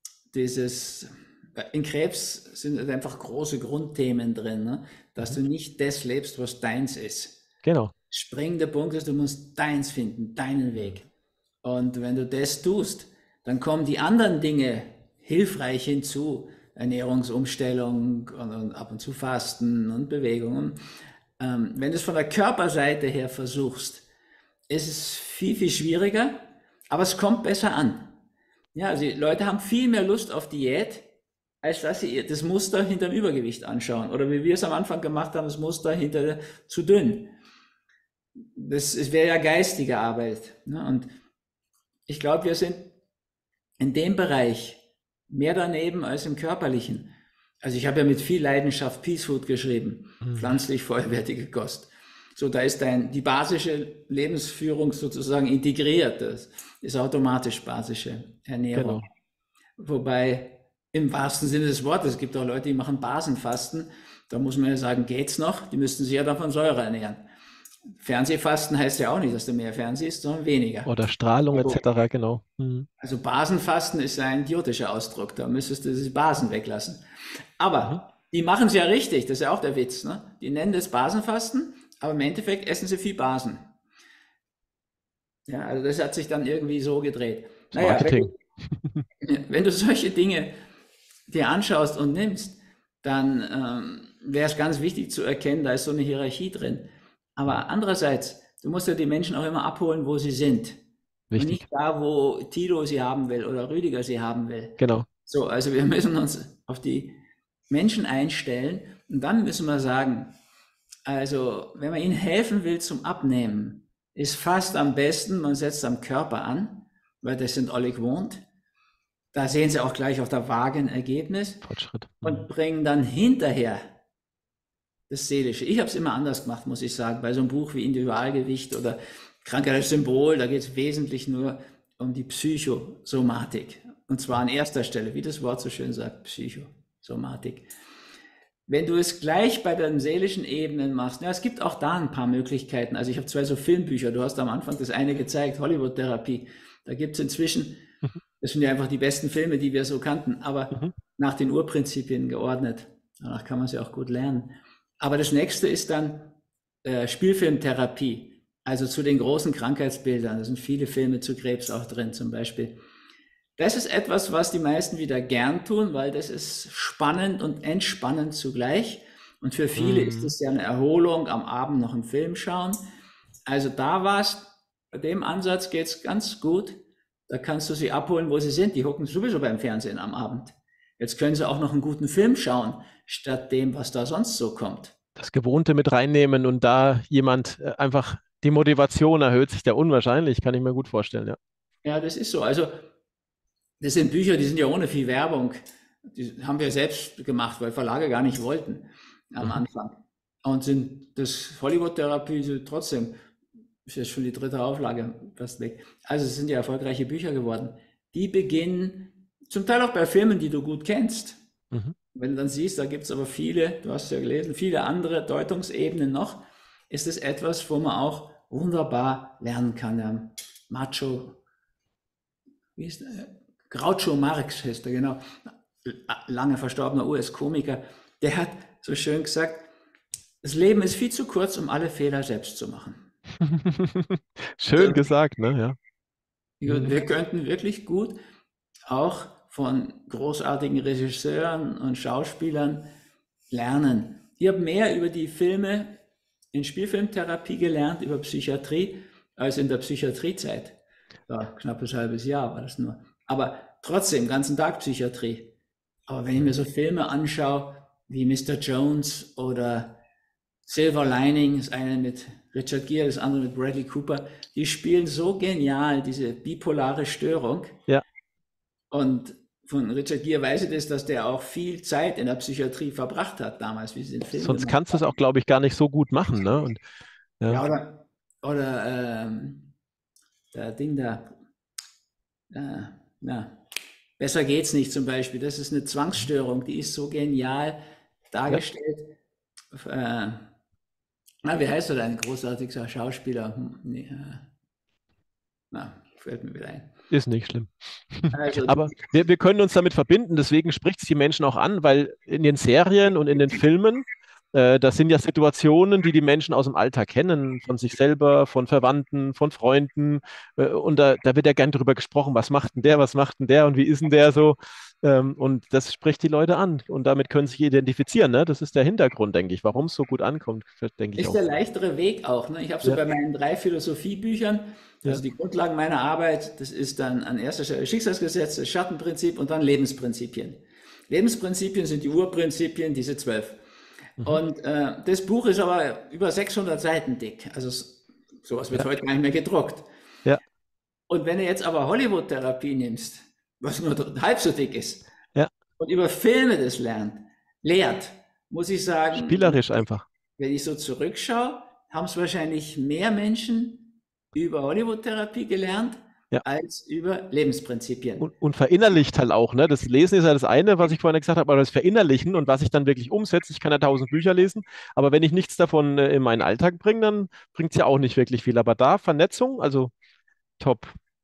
dieses, in Krebs sind halt einfach große Grundthemen drin, ne? Dass Mhm. du nicht das lebst, was deins ist. Genau. Springender Punkt ist, du musst deins finden, deinen Weg. Und wenn du das tust, dann kommen die anderen Dinge hilfreich hinzu. Ernährungsumstellung und, und ab und zu Fasten und Bewegungen. Ähm, wenn du es von der Körperseite her versuchst, ist es viel, viel schwieriger, aber es kommt besser an. Ja, also die Leute haben viel mehr Lust auf Diät, als dass sie das Muster hinter dem Übergewicht anschauen. Oder wie wir es am Anfang gemacht haben, das Muster hinter zu dünn. das es wäre ja geistige Arbeit. Ne? Und ich glaube, wir sind in dem Bereich mehr daneben als im körperlichen. Also ich habe ja mit viel Leidenschaft Peace Food geschrieben, Mhm. pflanzlich vollwertige Kost. So, da ist dein, die basische Lebensführung sozusagen integriert. Das ist automatisch basische Ernährung. Genau. Wobei im wahrsten Sinne des Wortes, es gibt auch Leute, die machen Basenfasten. Da muss man ja sagen, geht's noch? Die müssten sich ja dann von Säure ernähren. Fernsehfasten heißt ja auch nicht, dass du mehr fernsiehst, sondern weniger. Oder Strahlung Also, et cetera, genau. Mhm. also Basenfasten ist ein idiotischer Ausdruck, da müsstest du die Basen weglassen. Mhm. Aber die machen es ja richtig, das ist ja auch der Witz. Ne? Die nennen das Basenfasten, aber im Endeffekt essen sie viel Basen. Ja, also das hat sich dann irgendwie so gedreht. Das Naja, wenn Marketing. du, wenn du solche Dinge dir anschaust und nimmst, dann ähm, wäre es ganz wichtig zu erkennen, da ist so eine Hierarchie drin. Aber andererseits, du musst ja die Menschen auch immer abholen, wo sie sind. Und nicht Wichtig. da, wo Tito sie haben will oder Rüdiger sie haben will. Genau. So, also wir müssen uns auf die Menschen einstellen und dann müssen wir sagen, also wenn man ihnen helfen will zum Abnehmen, ist fast am besten, man setzt am Körper an, weil das sind alle gewohnt. Da sehen sie auch gleich auf der Waage ein Ergebnis Fortschritt. und Mhm. bringen dann hinterher das Seelische. Ich habe es immer anders gemacht, muss ich sagen, bei so einem Buch wie Individualgewicht oder Krankheit als Symbol, da geht es wesentlich nur um die Psychosomatik. Und zwar an erster Stelle, wie das Wort so schön sagt, Psychosomatik. Wenn du es gleich bei den seelischen Ebenen machst, ja, es gibt auch da ein paar Möglichkeiten. Also ich habe zwei so Filmbücher, du hast am Anfang das eine gezeigt, Hollywood-Therapie. Da gibt es inzwischen, Mhm. das sind ja einfach die besten Filme, die wir so kannten, aber Mhm. nach den Urprinzipien geordnet. Danach kann man sie auch gut lernen. Aber das nächste ist dann äh, Spielfilmtherapie, also zu den großen Krankheitsbildern. Da sind viele Filme zu Krebs auch drin zum Beispiel. Das ist etwas, was die meisten wieder gern tun, weil das ist spannend und entspannend zugleich. Und für viele ist Mhm. es ja eine Erholung, am Abend noch einen Film schauen. Also da war es, bei dem Ansatz geht es ganz gut. Da kannst du sie abholen, wo sie sind. Die hocken sowieso beim Fernsehen am Abend. Jetzt können sie auch noch einen guten Film schauen, statt dem, was da sonst so kommt. Das Gewohnte mit reinnehmen und da jemand äh, einfach die Motivation erhöht sich da unwahrscheinlich, kann ich mir gut vorstellen, ja. Ja, das ist so. Also das sind Bücher, die sind ja ohne viel Werbung. Die haben wir selbst gemacht, weil Verlage gar nicht wollten am Mhm. Anfang. Und sind das Hollywood-Therapie so trotzdem, ist jetzt schon die dritte Auflage fast weg. Also es sind ja erfolgreiche Bücher geworden. Die beginnen zum Teil auch bei Filmen, die du gut kennst. Mhm. Wenn du dann siehst, da gibt es aber viele, du hast ja gelesen, viele andere Deutungsebenen noch, ist es etwas, wo man auch wunderbar lernen kann. Der Macho, wie ist der? Groucho Marx heißt er, genau. Lange verstorbener U S-Komiker. Der hat so schön gesagt, das Leben ist viel zu kurz, um alle Fehler selbst zu machen. Schön Also, gesagt, ne? Ja. Mhm. wir könnten wirklich gut auch von großartigen Regisseuren und Schauspielern lernen. Ich habe mehr über die Filme in Spielfilmtherapie gelernt, über Psychiatrie, als in der Psychiatriezeit. Ja, knappes halbes Jahr war das nur. Aber trotzdem, ganzen Tag Psychiatrie. Aber wenn ich mir so Filme anschaue, wie Mister Jones oder Silver Lining, das eine mit Richard Gere, das andere mit Bradley Cooper, die spielen so genial diese bipolare Störung. Ja. Und von Richard Gere weiß ich das, dass der auch viel Zeit in der Psychiatrie verbracht hat damals, wie sie den Film Sonst gemacht kannst du es haben. auch, glaube ich, gar nicht so gut machen, ne? Und ja. Ja, oder, oder ähm, der Ding da, äh, ja, besser geht's nicht zum Beispiel. Das ist eine Zwangsstörung, die ist so genial dargestellt. Ja. Äh, na, wie heißt er denn? Ein großartiger Schauspieler. Hm, nee, äh, na, fällt mir wieder ein. Ist nicht schlimm. Also, Aber wir, wir können uns damit verbinden, deswegen spricht es die Menschen auch an, weil in den Serien und in den Filmen, äh, das sind ja Situationen, die die Menschen aus dem Alltag kennen, von sich selber, von Verwandten, von Freunden. Äh, und da, da wird ja gern drüber gesprochen, was macht denn der, was macht denn der und wie ist denn der so? Ähm, und das spricht die Leute an und damit können sie sich identifizieren. Ne? Das ist der Hintergrund, denke ich, warum es so gut ankommt, denke ich ist auch. der leichtere Weg auch. Ne? Ich habe so Ja, bei meinen drei Philosophiebüchern, ja. also die Grundlagen meiner Arbeit, das ist dann an erster Stelle Schicksalsgesetz, das Schattenprinzip und dann Lebensprinzipien. Lebensprinzipien sind die Urprinzipien, diese zwölf. Mhm. Und äh, das Buch ist aber über sechshundert Seiten dick. Also es Sowas wird Ja, heute gar nicht mehr gedruckt. ja, Und wenn du jetzt aber Hollywood-Therapie nimmst, was nur halb so dick ist, ja. und über Filme das lernt, lehrt, muss ich sagen, wenn Spielerisch ich, einfach. wenn ich so zurückschaue, haben es wahrscheinlich mehr Menschen über Hollywood-Therapie gelernt Ja. als über Lebensprinzipien. Und, und verinnerlicht halt auch, ne? Das Lesen ist ja das eine, was ich vorhin gesagt habe, aber das Verinnerlichen und was ich dann wirklich umsetze. Ich kann ja tausend Bücher lesen, aber wenn ich nichts davon äh, in meinen Alltag bringe, dann bringt es ja auch nicht wirklich viel. Aber da Vernetzung, also top,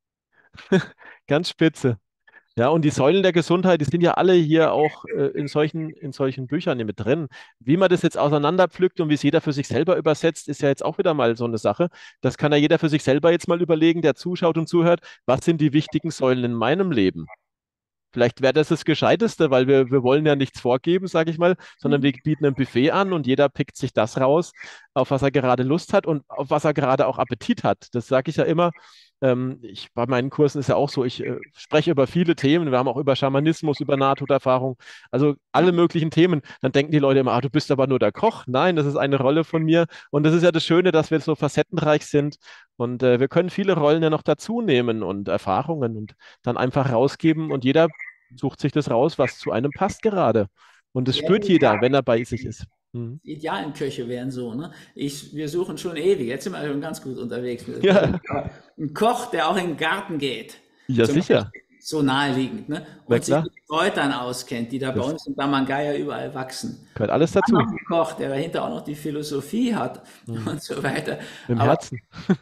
ganz spitze. Ja, und die Säulen der Gesundheit, die sind ja alle hier auch äh, in solchen, in solchen Büchern hier mit drin. Wie man das jetzt auseinanderpflückt und wie es jeder für sich selber übersetzt, ist ja jetzt auch wieder mal so eine Sache. Das kann ja jeder für sich selber jetzt mal überlegen, der zuschaut und zuhört. Was sind die wichtigen Säulen in meinem Leben? Vielleicht wäre das das Gescheiteste, weil wir, wir wollen ja nichts vorgeben, sage ich mal, sondern wir bieten ein Buffet an und jeder pickt sich das raus, auf was er gerade Lust hat und auf was er gerade auch Appetit hat. Das sage ich ja immer. Ähm, ich, bei meinen Kursen ist ja auch so, ich äh, spreche über viele Themen. Wir haben auch über Schamanismus, über Nahtoderfahrung, also alle möglichen Themen. Dann denken die Leute immer, ah, du bist aber nur der Koch. Nein, das ist eine Rolle von mir. Und das ist ja das Schöne, dass wir so facettenreich sind. Und äh, wir können viele Rollen ja noch dazu nehmen und Erfahrungen und dann einfach rausgeben und jeder sucht sich das raus, was zu einem passt gerade. Und das Ja, spürt jeder, wenn er bei sich ist. Mhm. die idealen Köche wären so, ne? Ich, wir suchen schon ewig. Jetzt sind wir schon ganz gut unterwegs mit der Ja, Köche. Aber ein Koch, der auch in den Garten geht, ja, zum sicher. Beispiel, so naheliegend, ne? Na Und sich klar, mit Kräutern auskennt, die da bei das uns in Damangaya überall wachsen. gehört Und alles dann noch dazu. ein Koch, der dahinter auch noch die Philosophie hat Mhm. und so weiter. Mit dem Aber Herzen,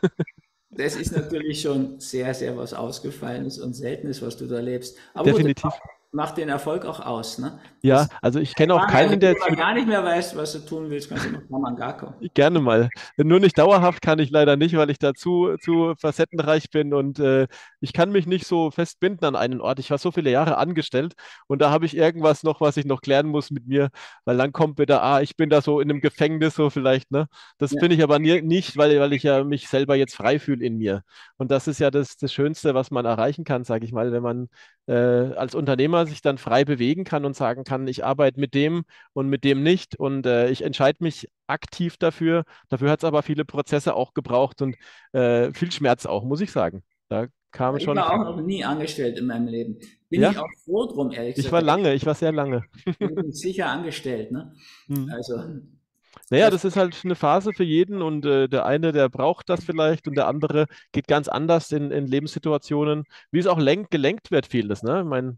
das ist natürlich schon sehr, sehr was Ausgefallenes und Seltenes, was du da lebst. Aber gut, das definitiv. macht, macht den Erfolg auch aus, ne? Ja, Das, also ich kenne auch also, keinen, der wenn jetzt du mit gar nicht mehr weißt, was du tun willst, kannst du nach Damangaka kommen. gerne mal. Nur nicht dauerhaft kann ich leider nicht, weil ich da zu, zu facettenreich bin und äh, ich kann mich nicht so festbinden an einen Ort. Ich war so viele Jahre angestellt und da habe ich irgendwas noch, was ich noch klären muss mit mir, weil dann kommt wieder, ah, ich bin da so in einem Gefängnis so vielleicht, ne? Das Ja. bin ich aber nie, nicht, weil, weil ich ja mich selber jetzt frei fühle in mir. Und das ist ja das, das Schönste, was man erreichen kann, sage ich mal, wenn man äh, als Unternehmer sich dann frei bewegen kann und sagen kann, ich arbeite mit dem und mit dem nicht. Und äh, ich entscheide mich aktiv dafür. Dafür hat es aber viele Prozesse auch gebraucht und äh, viel Schmerz auch, muss ich sagen. Da kam Ich schon war viel. auch noch nie angestellt in meinem Leben. Bin Ja, ich auch froh drum, ehrlich ich gesagt. war Da hätte lange, ich war sehr lange. ich bin sicher angestellt, ne? Hm. Also, Naja, das, das ist halt eine Phase für jeden und äh, der eine, der braucht das vielleicht und der andere geht ganz anders in, in Lebenssituationen, wie es auch lenk, gelenkt wird, vieles, ne? Ich meine,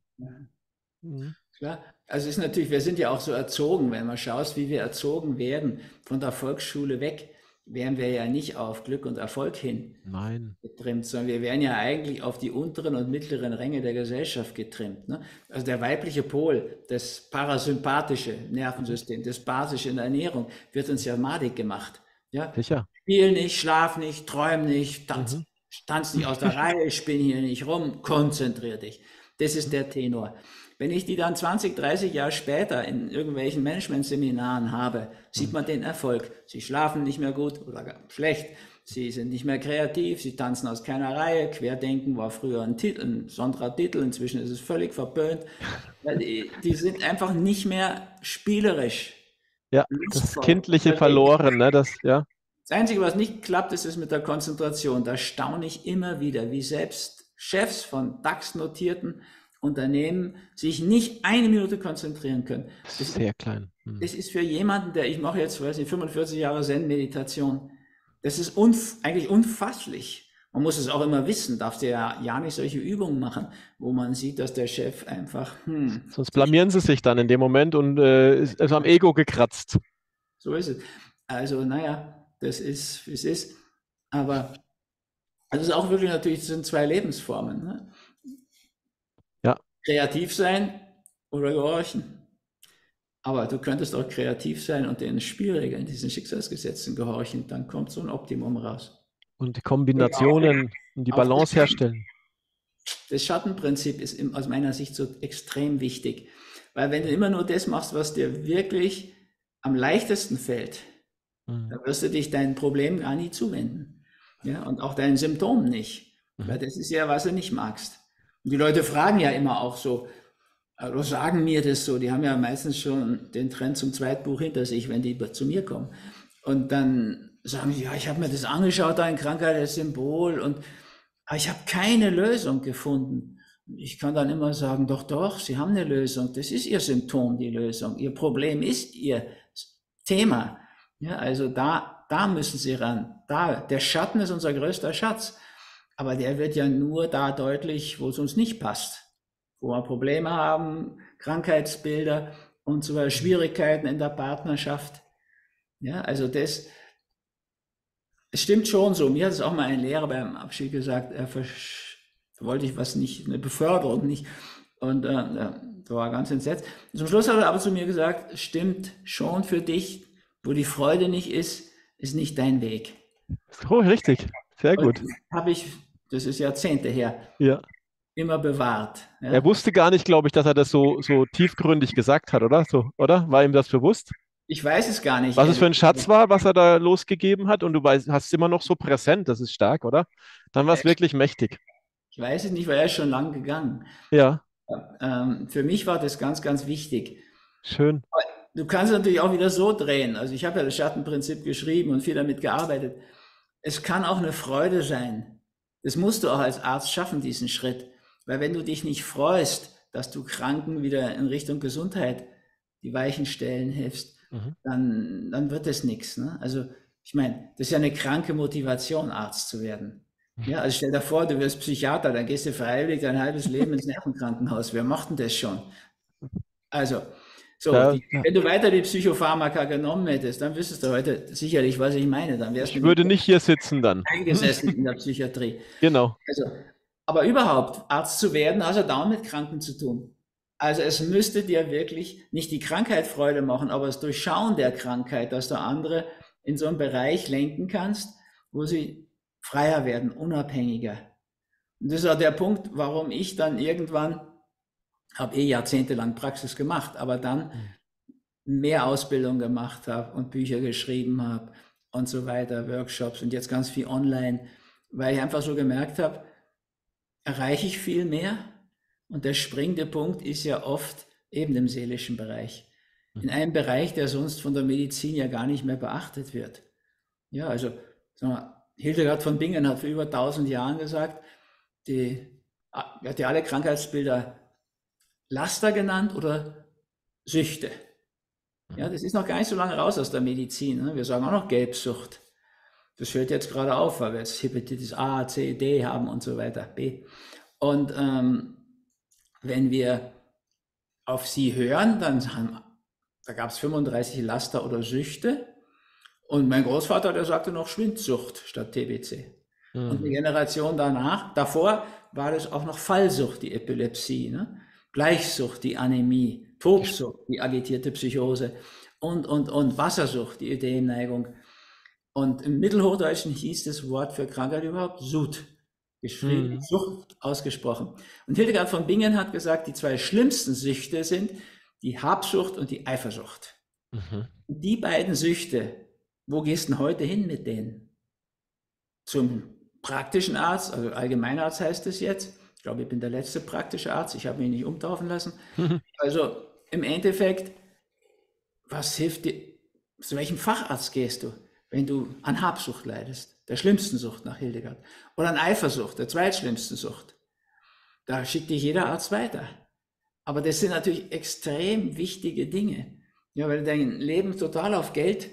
hm, klar. Also ist natürlich, wir sind ja auch so erzogen, wenn man schaust, wie wir erzogen werden von der Volksschule weg, wären wir ja nicht auf Glück und Erfolg hin nein, getrimmt, sondern wir wären ja eigentlich auf die unteren und mittleren Ränge der Gesellschaft getrimmt. Ne? Also der weibliche Pol, das parasympathische Nervensystem, das basische in der Ernährung, wird uns ja madig gemacht. Ja? sicher. Spiel nicht, schlaf nicht, träum nicht, tanz, Mhm. tanz nicht aus der Reihe, spinn hier nicht rum, konzentrier dich. Das ist der Tenor. Wenn ich die dann zwanzig, dreißig Jahre später in irgendwelchen Management-Seminaren habe, sieht Mhm. man den Erfolg. Sie schlafen nicht mehr gut oder gar schlecht. Sie sind nicht mehr kreativ, sie tanzen aus keiner Reihe. Querdenken war früher ein Titel, ein besonderer Titel, inzwischen ist es völlig verböhnt. Weil Die, die sind einfach nicht mehr spielerisch, Ja, das lustvoll, Kindliche unterwegs. verloren, ne? Das, ja, Das Einzige, was nicht klappt, ist es mit der Konzentration. Da staune ich immer wieder, wie selbst Chefs von DAX-notierten Unternehmen sich nicht eine Minute konzentrieren können. Das, sehr klein. Mhm. das ist für jemanden, der, ich mache jetzt, weiß nicht, fünfundvierzig Jahre Zen-Meditation, das ist unf eigentlich unfasslich. Man muss es auch immer wissen, darfst du ja, ja nicht solche Übungen machen, wo man sieht, dass der Chef einfach, hm, Sonst sich, blamieren sie sich dann in dem Moment und äh, ist, ist am Ego gekratzt. so ist es. Also, naja, das ist, wie es ist. Aber also es ist auch wirklich natürlich, es sind zwei Lebensformen. Ne? Ja, Kreativ sein oder gehorchen. Aber du könntest auch kreativ sein und den Spielregeln, diesen Schicksalsgesetzen gehorchen, dann kommt so ein Optimum raus. und die Und auch, Kombinationen und die auch das, Balance herstellen. das Schattenprinzip ist im, aus meiner Sicht so extrem wichtig. Weil wenn du immer nur das machst, was dir wirklich am leichtesten fällt, Mhm. dann wirst du dich deinen Problemen gar nie zuwenden. Ja, und auch deinen Symptomen nicht. Weil Mhm. das ist ja, was du nicht magst. Und die Leute fragen ja immer auch so, oder sagen mir das so, die haben ja meistens schon den Trend zum Zweitbuch hinter sich, wenn die zu mir kommen. Und dann sagen sie, ja, ich habe mir das angeschaut, ein Krankheitssymbol, und aber ich habe keine Lösung gefunden. Ich kann dann immer sagen, doch, doch, Sie haben eine Lösung. Das ist Ihr Symptom, die Lösung. Ihr Problem ist Ihr Thema. Ja, also da, da müssen Sie ran. Da, der Schatten ist unser größter Schatz. Aber der wird ja nur da deutlich, wo es uns nicht passt. Wo wir Probleme haben, Krankheitsbilder und so weiter, Schwierigkeiten in der Partnerschaft. Ja, also das, es stimmt schon so. Mir hat es auch mal ein Lehrer beim Abschied gesagt, er versch- wollte ich was nicht, eine Beförderung nicht. Und äh, da war er ganz entsetzt. Zum Schluss hat er aber zu mir gesagt, es stimmt schon für dich, wo die Freude nicht ist, ist nicht dein Weg. Oh, richtig. Sehr Und gut. habe ich, das ist Jahrzehnte her, Ja. immer bewahrt. Er Ja. wusste gar nicht, glaube ich, dass er das so, so tiefgründig gesagt hat, oder? So, oder? War ihm das bewusst? Ich weiß es gar nicht, Was es für ehrlich ein Schatz gesagt. war, was er da losgegeben hat, und du weißt, hast es immer noch so präsent, das ist stark, oder? Dann war es wirklich mächtig. Ich weiß es nicht, weil er ist schon lang gegangen. Ja, Ähm, für mich war das ganz, ganz wichtig. schön. Du kannst es natürlich auch wieder so drehen. Also ich habe ja das Schattenprinzip geschrieben und viel damit gearbeitet. Es kann auch eine Freude sein. Das musst du auch als Arzt schaffen, diesen Schritt. Weil wenn du dich nicht freust, dass du Kranken wieder in Richtung Gesundheit die Weichen stellen hilfst, Mhm. dann, dann wird es nichts. Ne? Also ich meine, das ist ja eine kranke Motivation, Arzt zu werden. Ja, also stell dir vor, du wirst Psychiater, dann gehst du freiwillig dein halbes Leben ins Nervenkrankenhaus. Wer macht denn das schon? Also, so, Da, die, wenn du weiter die Psychopharmaka genommen hättest, dann wüsstest du heute sicherlich, was ich meine. Dann wärst du ich nicht würde nicht hier sitzen dann. eingesessen in der Psychiatrie. Genau. Also, aber überhaupt, Arzt zu werden, also dauernd mit Kranken zu tun. Also es müsste dir wirklich nicht die Krankheit Freude machen, aber das Durchschauen der Krankheit, dass du andere in so einen Bereich lenken kannst, wo sie freier werden, unabhängiger. Und das ist auch der Punkt, warum ich dann irgendwann, habe eh jahrzehntelang Praxis gemacht, aber dann mehr Ausbildung gemacht habe und Bücher geschrieben habe und so weiter, Workshops und jetzt ganz viel online, weil ich einfach so gemerkt habe, erreiche ich viel mehr. Und der springende Punkt ist ja oft eben im seelischen Bereich. In einem Bereich, der sonst von der Medizin ja gar nicht mehr beachtet wird. Ja, also sagen wir, Hildegard von Bingen hat vor über tausend Jahren gesagt, die, er hat ja alle Krankheitsbilder Laster genannt oder Süchte. Ja, das ist noch gar nicht so lange raus aus der Medizin. Ne? Wir sagen auch noch Gelbsucht. Das fällt jetzt gerade auf, weil wir jetzt Hepatitis A, C, D haben und so weiter, B. Und ähm, wenn wir auf sie hören, dann haben, da gab es fünfunddreißig Laster oder Süchte. Und mein Großvater, der sagte noch Schwindsucht statt T B C. Mhm. Und die Generation danach, davor war das auch noch Fallsucht, die Epilepsie, ne? Bleichsucht, die Anämie, Tobsucht, die agitierte Psychose und, und, und Wassersucht, die Ödemneigung. Und im Mittelhochdeutschen hieß das Wort für Krankheit überhaupt Sud, geschrieben, mhm. Sucht ausgesprochen. Und Hildegard von Bingen hat gesagt, die zwei schlimmsten Süchte sind die Habsucht und die Eifersucht. Mhm. Die beiden Süchte, wo gehst du denn heute hin mit denen? Zum praktischen Arzt, also Allgemeinarzt heißt es jetzt. Ich glaube, ich bin der letzte praktische Arzt, ich habe mich nicht umtaufen lassen. Mhm. Also im Endeffekt, was hilft dir, zu welchem Facharzt gehst du, wenn du an Habsucht leidest, der schlimmsten Sucht nach Hildegard, oder an Eifersucht, der zweitschlimmsten Sucht? Da schickt dich jeder Arzt weiter. Aber das sind natürlich extrem wichtige Dinge. Ja, weil du dein Leben total auf Geld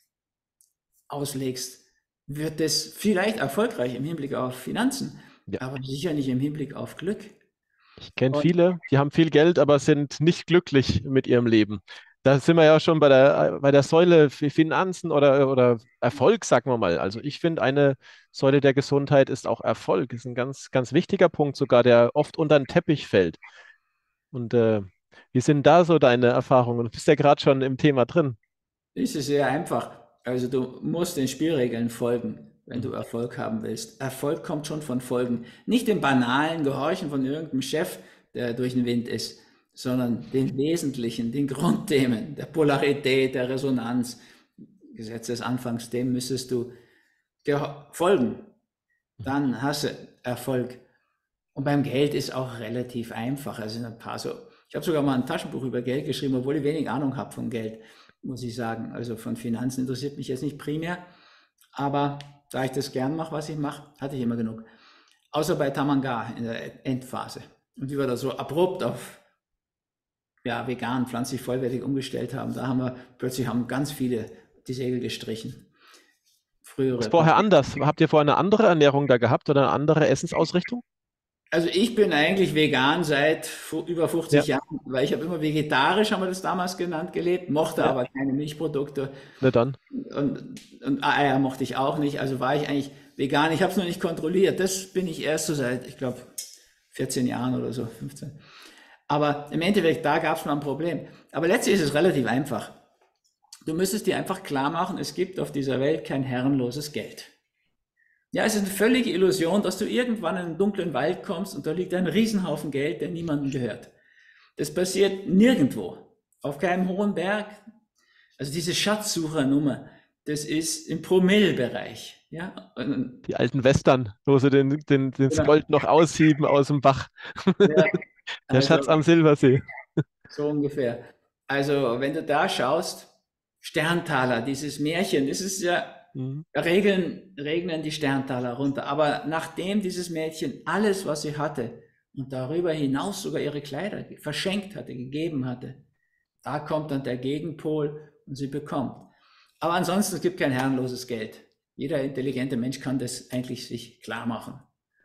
auslegst, wird das vielleicht erfolgreich im Hinblick auf Finanzen, ja, aber sicher nicht im Hinblick auf Glück. Ich kenne viele, die haben viel Geld, aber sind nicht glücklich mit ihrem Leben. Da sind wir ja schon bei der, bei der Säule Finanzen oder, oder Erfolg, sagen wir mal. Also ich finde, eine Säule der Gesundheit ist auch Erfolg. Das ist ein ganz, ganz wichtiger Punkt sogar, der oft unter den Teppich fällt. Und äh, wie sind da so deine Erfahrungen? Du bist ja gerade schon im Thema drin. Es ist sehr einfach. Also du musst den Spielregeln folgen, wenn du Erfolg haben willst. Erfolg kommt schon von Folgen. Nicht dem banalen Gehorchen von irgendeinem Chef, der durch den Wind ist, sondern den wesentlichen, den Grundthemen, der Polarität, der Resonanz. Gesetz des Anfangs, dem müsstest du folgen. Dann hast du Erfolg. Und beim Geld ist auch relativ einfach. Also ein paar so, ich habe sogar mal ein Taschenbuch über Geld geschrieben, obwohl ich wenig Ahnung habe von Geld, muss ich sagen. Also von Finanzen interessiert mich jetzt nicht primär. Aber da ich das gern mache, was ich mache, hatte ich immer genug. Außer bei Tamanga in der Endphase. Und wie wir da so abrupt auf ja, vegan, pflanzlich vollwertig umgestellt haben, da haben wir plötzlich haben ganz viele die Segel gestrichen. Was Frühere vorher Patienten. anders? Habt ihr vorher eine andere Ernährung da gehabt oder eine andere Essensausrichtung? Also ich bin eigentlich vegan seit fu- über Ja, fünfzig Jahren, weil ich habe immer vegetarisch, haben wir das damals genannt, gelebt, mochte ja, aber keine Milchprodukte na dann. und, und Eier mochte ich auch nicht. Also war ich eigentlich vegan. Ich habe es nur nicht kontrolliert. Das bin ich erst so seit, ich glaube, vierzehn Jahren oder so, fünfzehn. Aber im Endeffekt, da gab es mal ein Problem. Aber letztlich ist es relativ einfach. Du müsstest dir einfach klar machen, es gibt auf dieser Welt kein herrenloses Geld. Ja, es ist eine völlige Illusion, dass du irgendwann in einen dunklen Wald kommst und da liegt ein Riesenhaufen Geld, der niemandem gehört. Das passiert nirgendwo, auf keinem hohen Berg. Also diese Schatzsuchernummer, das ist im Promillebereich. Ja, und, Die alten Western, wo sie den, den, das genau. Gold noch ausheben aus dem Bach. Ja, Der also Schatz am Silbersee. so ungefähr. Also wenn du da schaust, Sterntaler, dieses Märchen, das ist ja, Mhm. regeln, regnen die Sterntaler runter. Aber nachdem dieses Mädchen alles, was sie hatte und darüber hinaus sogar ihre Kleider verschenkt hatte, gegeben hatte, da kommt dann der Gegenpol und sie bekommt. Aber ansonsten, es gibt kein herrenloses Geld. Jeder intelligente Mensch kann das eigentlich sich klar machen.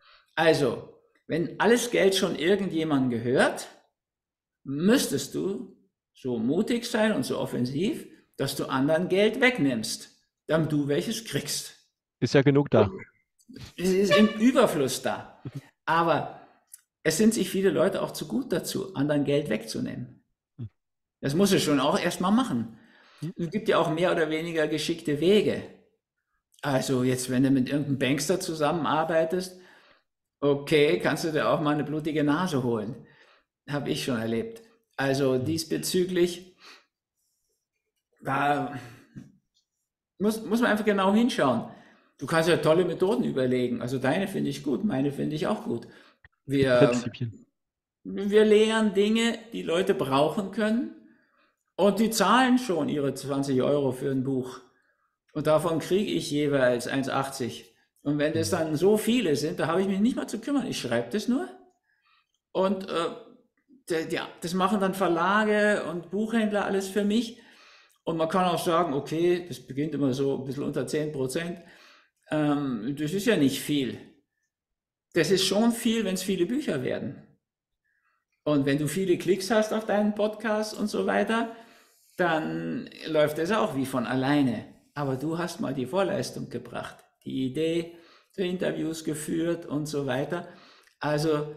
Also, wenn alles Geld schon irgendjemandem gehört, müsstest du so mutig sein und so offensiv, dass du anderen Geld wegnimmst, damit du welches kriegst. Ist ja genug da. Es ist im Überfluss da. Aber es sind sich viele Leute auch zu gut dazu, anderen Geld wegzunehmen. Das musst du schon auch erstmal machen. Mhm. Es gibt ja auch mehr oder weniger geschickte Wege. Also jetzt, wenn du mit irgendeinem Bankster zusammenarbeitest, okay, kannst du dir auch mal eine blutige Nase holen. Habe ich schon erlebt. Also diesbezüglich, da muss, muss man einfach genau hinschauen. Du kannst ja tolle Methoden überlegen. Also deine finde ich gut, meine finde ich auch gut. Wir, Prinzipien. wir lehren Dinge, die Leute brauchen können und die zahlen schon ihre zwanzig Euro für ein Buch. Und davon kriege ich jeweils eins achtzig. Und wenn das Mhm. dann so viele sind, da habe ich mich nicht mal zu kümmern. Ich schreibe das nur. Und äh, der, der, das machen dann Verlage und Buchhändler alles für mich. Und man kann auch sagen, okay, das beginnt immer so ein bisschen unter zehn Prozent. Ähm, das ist ja nicht viel. Das ist schon viel, wenn es viele Bücher werden. Und wenn du viele Klicks hast auf deinen Podcast und so weiter, dann läuft das auch wie von alleine. Aber du hast mal die Vorleistung gebracht, die Idee, die Interviews geführt und so weiter. Also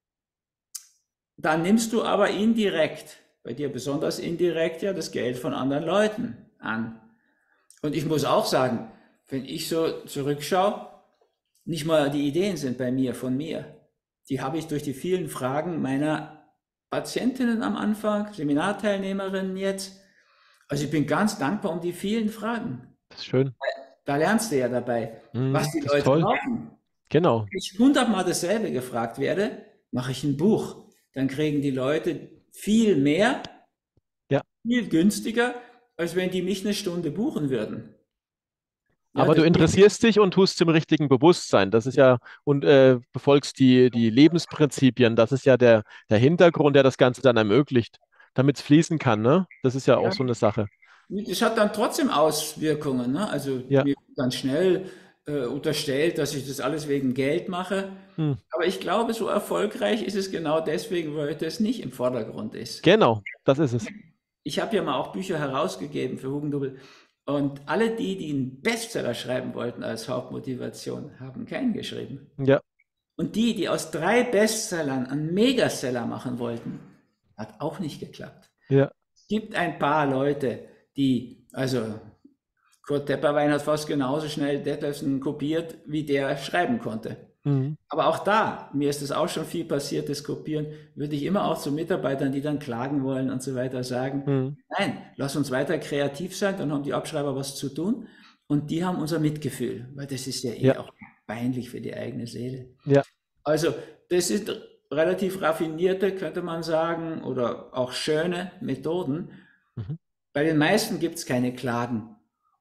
dann nimmst du aber indirekt, bei dir besonders indirekt, ja das Geld von anderen Leuten an. Und ich muss auch sagen, wenn ich so zurückschaue, nicht mal die Ideen sind bei mir, von mir. Die habe ich durch die vielen Fragen meiner Patientinnen am Anfang, Seminarteilnehmerinnen jetzt. Also ich bin ganz dankbar um die vielen Fragen. Das ist schön. Da lernst du ja dabei, was Mhm. die Das ist Leute toll. brauchen. Genau. Wenn ich hundertmal dasselbe gefragt werde, mache ich ein Buch. Dann kriegen die Leute viel mehr, Ja. viel günstiger, als wenn die mich eine Stunde buchen würden. Ja, Aber das du interessierst dich und tust im richtigen Bewusstsein. Das ist ja, und äh, befolgst die, die Lebensprinzipien. Das ist ja der, der Hintergrund, der das Ganze dann ermöglicht, damit es fließen kann, ne? Das ist ja auch ja, so eine Sache. das hat dann trotzdem Auswirkungen. Ne? Also Ja. mir wird ganz schnell äh, unterstellt, dass ich das alles wegen Geld mache. Hm. Aber ich glaube, so erfolgreich ist es genau deswegen, weil das nicht im Vordergrund ist. Genau, das ist es. Ich habe ja mal auch Bücher herausgegeben für Hugendubel. Und alle die, die einen Bestseller schreiben wollten als Hauptmotivation, haben keinen geschrieben. Ja. Und die, die aus drei Bestsellern einen Megaseller machen wollten, hat auch nicht geklappt. Ja. Es gibt ein paar Leute, die, also Kurt Tepperwein hat fast genauso schnell Detlefsen kopiert, wie der schreiben konnte. Mhm. Aber auch da, mir ist das auch schon viel passiert, das Kopieren, würde ich immer auch zu Mitarbeitern, die dann klagen wollen und so weiter, sagen, Mhm. nein, lass uns weiter kreativ sein, dann haben die Abschreiber was zu tun und die haben unser Mitgefühl, weil das ist ja eh Ja. auch peinlich für die eigene Seele. Ja. Also das sind relativ raffinierte, könnte man sagen, oder auch schöne Methoden. Mhm. Bei den meisten gibt es keine Klagen.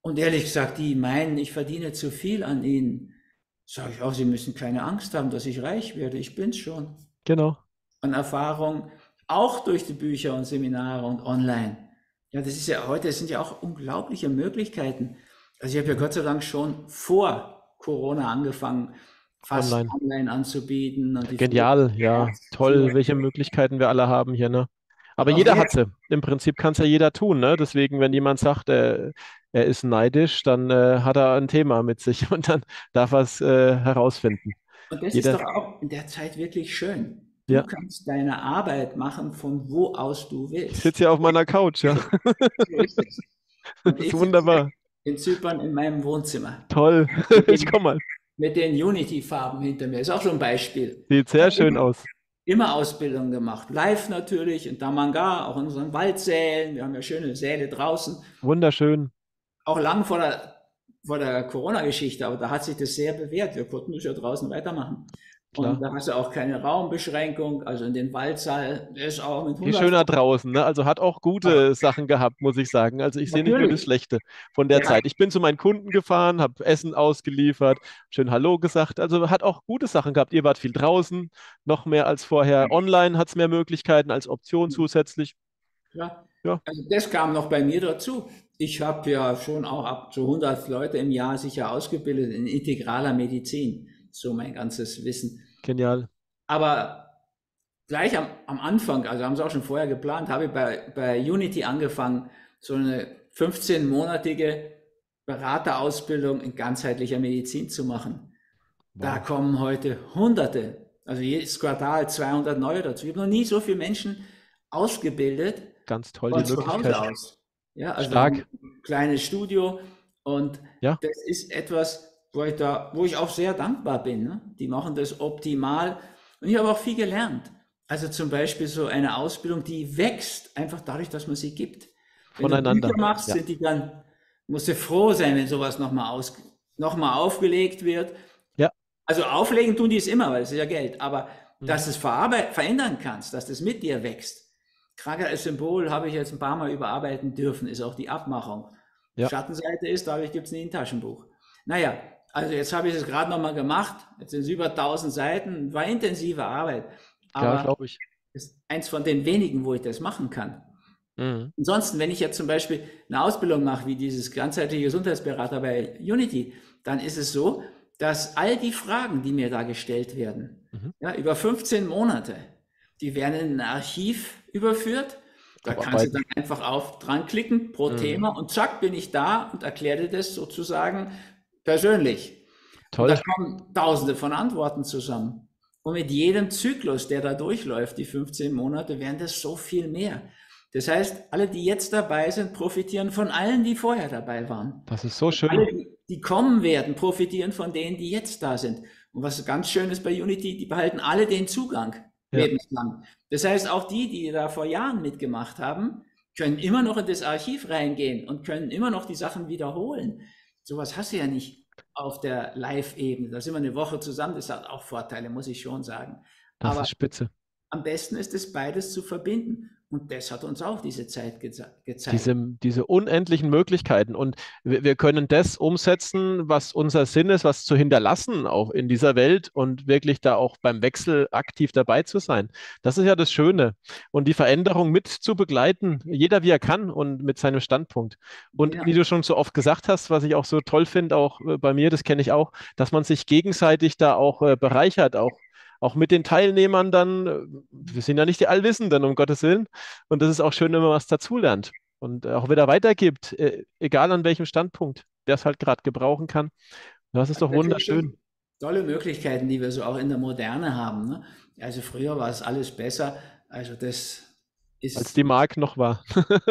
Und ehrlich gesagt, die meinen, ich verdiene zu viel an ihnen. Sage ich auch, sie müssen keine Angst haben, dass ich reich werde. Ich bin's schon. Genau. An Erfahrung, auch durch die Bücher und Seminare und online. Ja, das ist ja heute, es sind ja auch unglaubliche Möglichkeiten. Also ich habe ja Gott sei Dank schon vor Corona angefangen, fast Online. online anzubieten und die Genial, ja. Toll, welche Führung. Möglichkeiten wir alle haben hier, ne? Und Aber auch jeder jetzt, hat sie. Im Prinzip kann es ja jeder tun, ne? Deswegen, wenn jemand sagt, er, er ist neidisch, dann äh, hat er ein Thema mit sich und dann darf er es äh, herausfinden. und das ist Jeder, doch auch in der Zeit wirklich schön. Du ja. kannst deine Arbeit machen, von wo aus du Ich willst. sitze ja auf meiner Couch, ja. So ist es. Das Und ist ich sitze wunderbar. in Zypern in meinem Wohnzimmer Toll. mit Ich den, komme mal. mit den Unity-Farben hinter mir. Ist auch so ein Beispiel. Sieht Ich sehr habe schön immer, aus. immer Ausbildung gemacht. Live natürlich, in Damanga, auch in unseren Waldsälen. Wir haben ja schöne Säle draußen. Wunderschön. Auch lang vor der, vor der Corona-Geschichte, aber da hat sich das sehr bewährt. Wir konnten das ja draußen weitermachen. Und Klar. da hast du auch keine Raumbeschränkung. Also in den Waldsaal ist auch mit Viel hundert. schöner draußen, ne? Also hat auch Aber gute Sachen gehabt, muss ich sagen. Also ich sehe nicht nur das natürlich, Schlechte von der ja, Zeit. Ich bin zu meinen Kunden gefahren, habe Essen ausgeliefert, schön Hallo gesagt. Also hat auch gute Sachen gehabt. Ihr wart viel draußen, noch mehr als vorher. Online hat es mehr Möglichkeiten als Option zusätzlich. ja. Ja, Also das kam noch bei mir dazu. Ich habe ja schon auch ab zu hundert Leute im Jahr sicher ausgebildet in integraler Medizin. So mein ganzes Wissen. genial. Aber gleich am, am Anfang, also haben sie auch schon vorher geplant, habe ich bei, bei Unity angefangen, so eine fünfzehnmonatige Beraterausbildung in ganzheitlicher Medizin zu machen. Da Wow, kommen heute Hunderte, also jedes Quartal zweihundert neue dazu. Ich habe noch nie so viele Menschen ausgebildet ganz toll die von zu Hause Möglichkeiten. aus. Ja, also wir haben Stark. ein kleines Studio und Ja, das ist etwas, wo ich da, wo ich auch sehr dankbar bin. Ne? Die machen das optimal und ich habe auch viel gelernt. Also zum Beispiel so eine Ausbildung, die wächst, einfach dadurch, dass man sie gibt. Wenn du Bücher voneinander. machst, Ja. sind die dann, musst du froh sein, wenn sowas nochmal aus, noch mal aufgelegt wird. Ja. Also auflegen tun die es immer, weil es ist ja Geld, aber Mhm. dass du es verarbeit- verändern kannst, dass das mit dir wächst. Krankheit als Symbol habe ich jetzt ein paar Mal überarbeiten dürfen, ist auch die Abmachung. Ja, Schattenseite ist, dadurch gibt es nie ein Taschenbuch. Naja, also jetzt habe ich es gerade nochmal gemacht, jetzt sind es über tausend Seiten, war intensive Arbeit, ja, aber glaube ich. ist eins von den wenigen, wo ich das machen kann. Mhm. Ansonsten, wenn ich jetzt zum Beispiel eine Ausbildung mache, wie dieses ganzheitliche Gesundheitsberater bei Unity, dann ist es so, dass all die Fragen, die mir da gestellt werden, Mhm. ja, über fünfzehn Monate, die werden in ein Archiv überführt. Da kannst du Abarbeiten. dann einfach auf dran klicken pro Mhm. Thema und zack bin ich da und erkläre dir das sozusagen persönlich. Und da Toll. kommen Tausende von Antworten zusammen. Und mit jedem Zyklus, der da durchläuft, die fünfzehn Monate, werden das so viel mehr. Das heißt, alle, die jetzt dabei sind, profitieren von allen, die vorher dabei waren. Das ist so Und schön. alle, die, die kommen werden, profitieren von denen, die jetzt da sind. Und was ganz schön ist bei Unity, die behalten alle den Zugang Ja, lebenslang. Das heißt, auch die, die da vor Jahren mitgemacht haben, können immer noch in das Archiv reingehen und können immer noch die Sachen wiederholen. Sowas hast du ja nicht auf der Live-Ebene. Da sind wir eine Woche zusammen, das hat auch Vorteile, muss ich schon sagen. das Aber ist spitze. am besten ist es, beides zu verbinden. Und das hat uns auch diese Zeit geze gezeigt. Diese, diese unendlichen Möglichkeiten. Und wir, wir können das umsetzen, was unser Sinn ist, was zu hinterlassen, auch in dieser Welt und wirklich da auch beim Wechsel aktiv dabei zu sein. Das ist ja das Schöne. Und die Veränderung mit zu begleiten, jeder wie er kann und mit seinem Standpunkt. Und Ja, wie du schon so oft gesagt hast, was ich auch so toll finde, auch äh, bei mir, das kenne ich auch, dass man sich gegenseitig da auch äh, bereichert, auch auch mit den Teilnehmern dann, äh, wir sind ja nicht die Allwissenden, um Gottes Willen. Und das ist auch schön, wenn man was dazulernt und auch wieder weitergibt, äh, egal an welchem Standpunkt, der es halt gerade gebrauchen kann. Das ist doch das sind wunderschön, schon tolle Möglichkeiten, die wir so auch in der Moderne haben. Ne? Also früher war es alles besser. Also das als ist, die Mark noch war.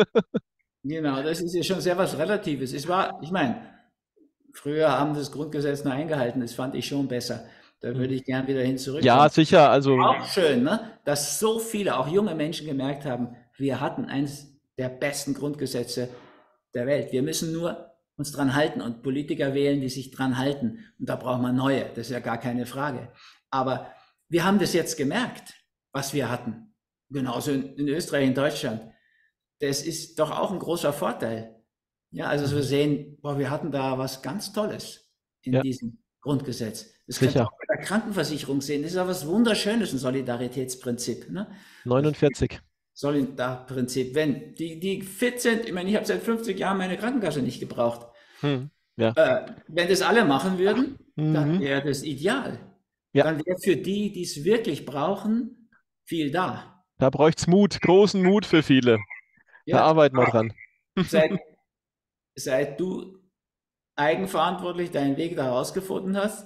genau, das ist ja schon sehr was Relatives. Es war, ich meine, früher haben das Grundgesetz nur eingehalten, das fand ich schon besser. Da würde Hm. ich gern wieder hin Ja, zurückkommen. sicher, also Auch schön, ne? Dass so viele, auch junge Menschen gemerkt haben, wir hatten eines der besten Grundgesetze der Welt. Wir müssen nur uns dran halten und Politiker wählen, die sich dran halten. Und da braucht man neue, das ist ja gar keine Frage. Aber wir haben das jetzt gemerkt, was wir hatten. Genauso in, in Österreich, in Deutschland. Das ist doch auch ein großer Vorteil. Ja, also wir Mhm. sehen, boah, wir hatten da was ganz Tolles in Ja, diesem Grundgesetz. Das könnt ihr sicher. auch bei der Krankenversicherung sehen. Das ist ja was Wunderschönes, ein Solidaritätsprinzip. Ne? neunundvierzig. Solidarprinzip. Wenn die, die fit sind, ich meine, ich habe seit fünfzig Jahren meine Krankenkasse nicht gebraucht. Hm. Ja. Äh, wenn das alle machen würden, dann Mhm. wäre das ideal. Ja, Dann wäre für die, die es wirklich brauchen, viel da. da bräuchte es Mut, großen Mut für viele. Da Ja, arbeiten wir dran. seit, seit du eigenverantwortlich deinen Weg da herausgefunden hast,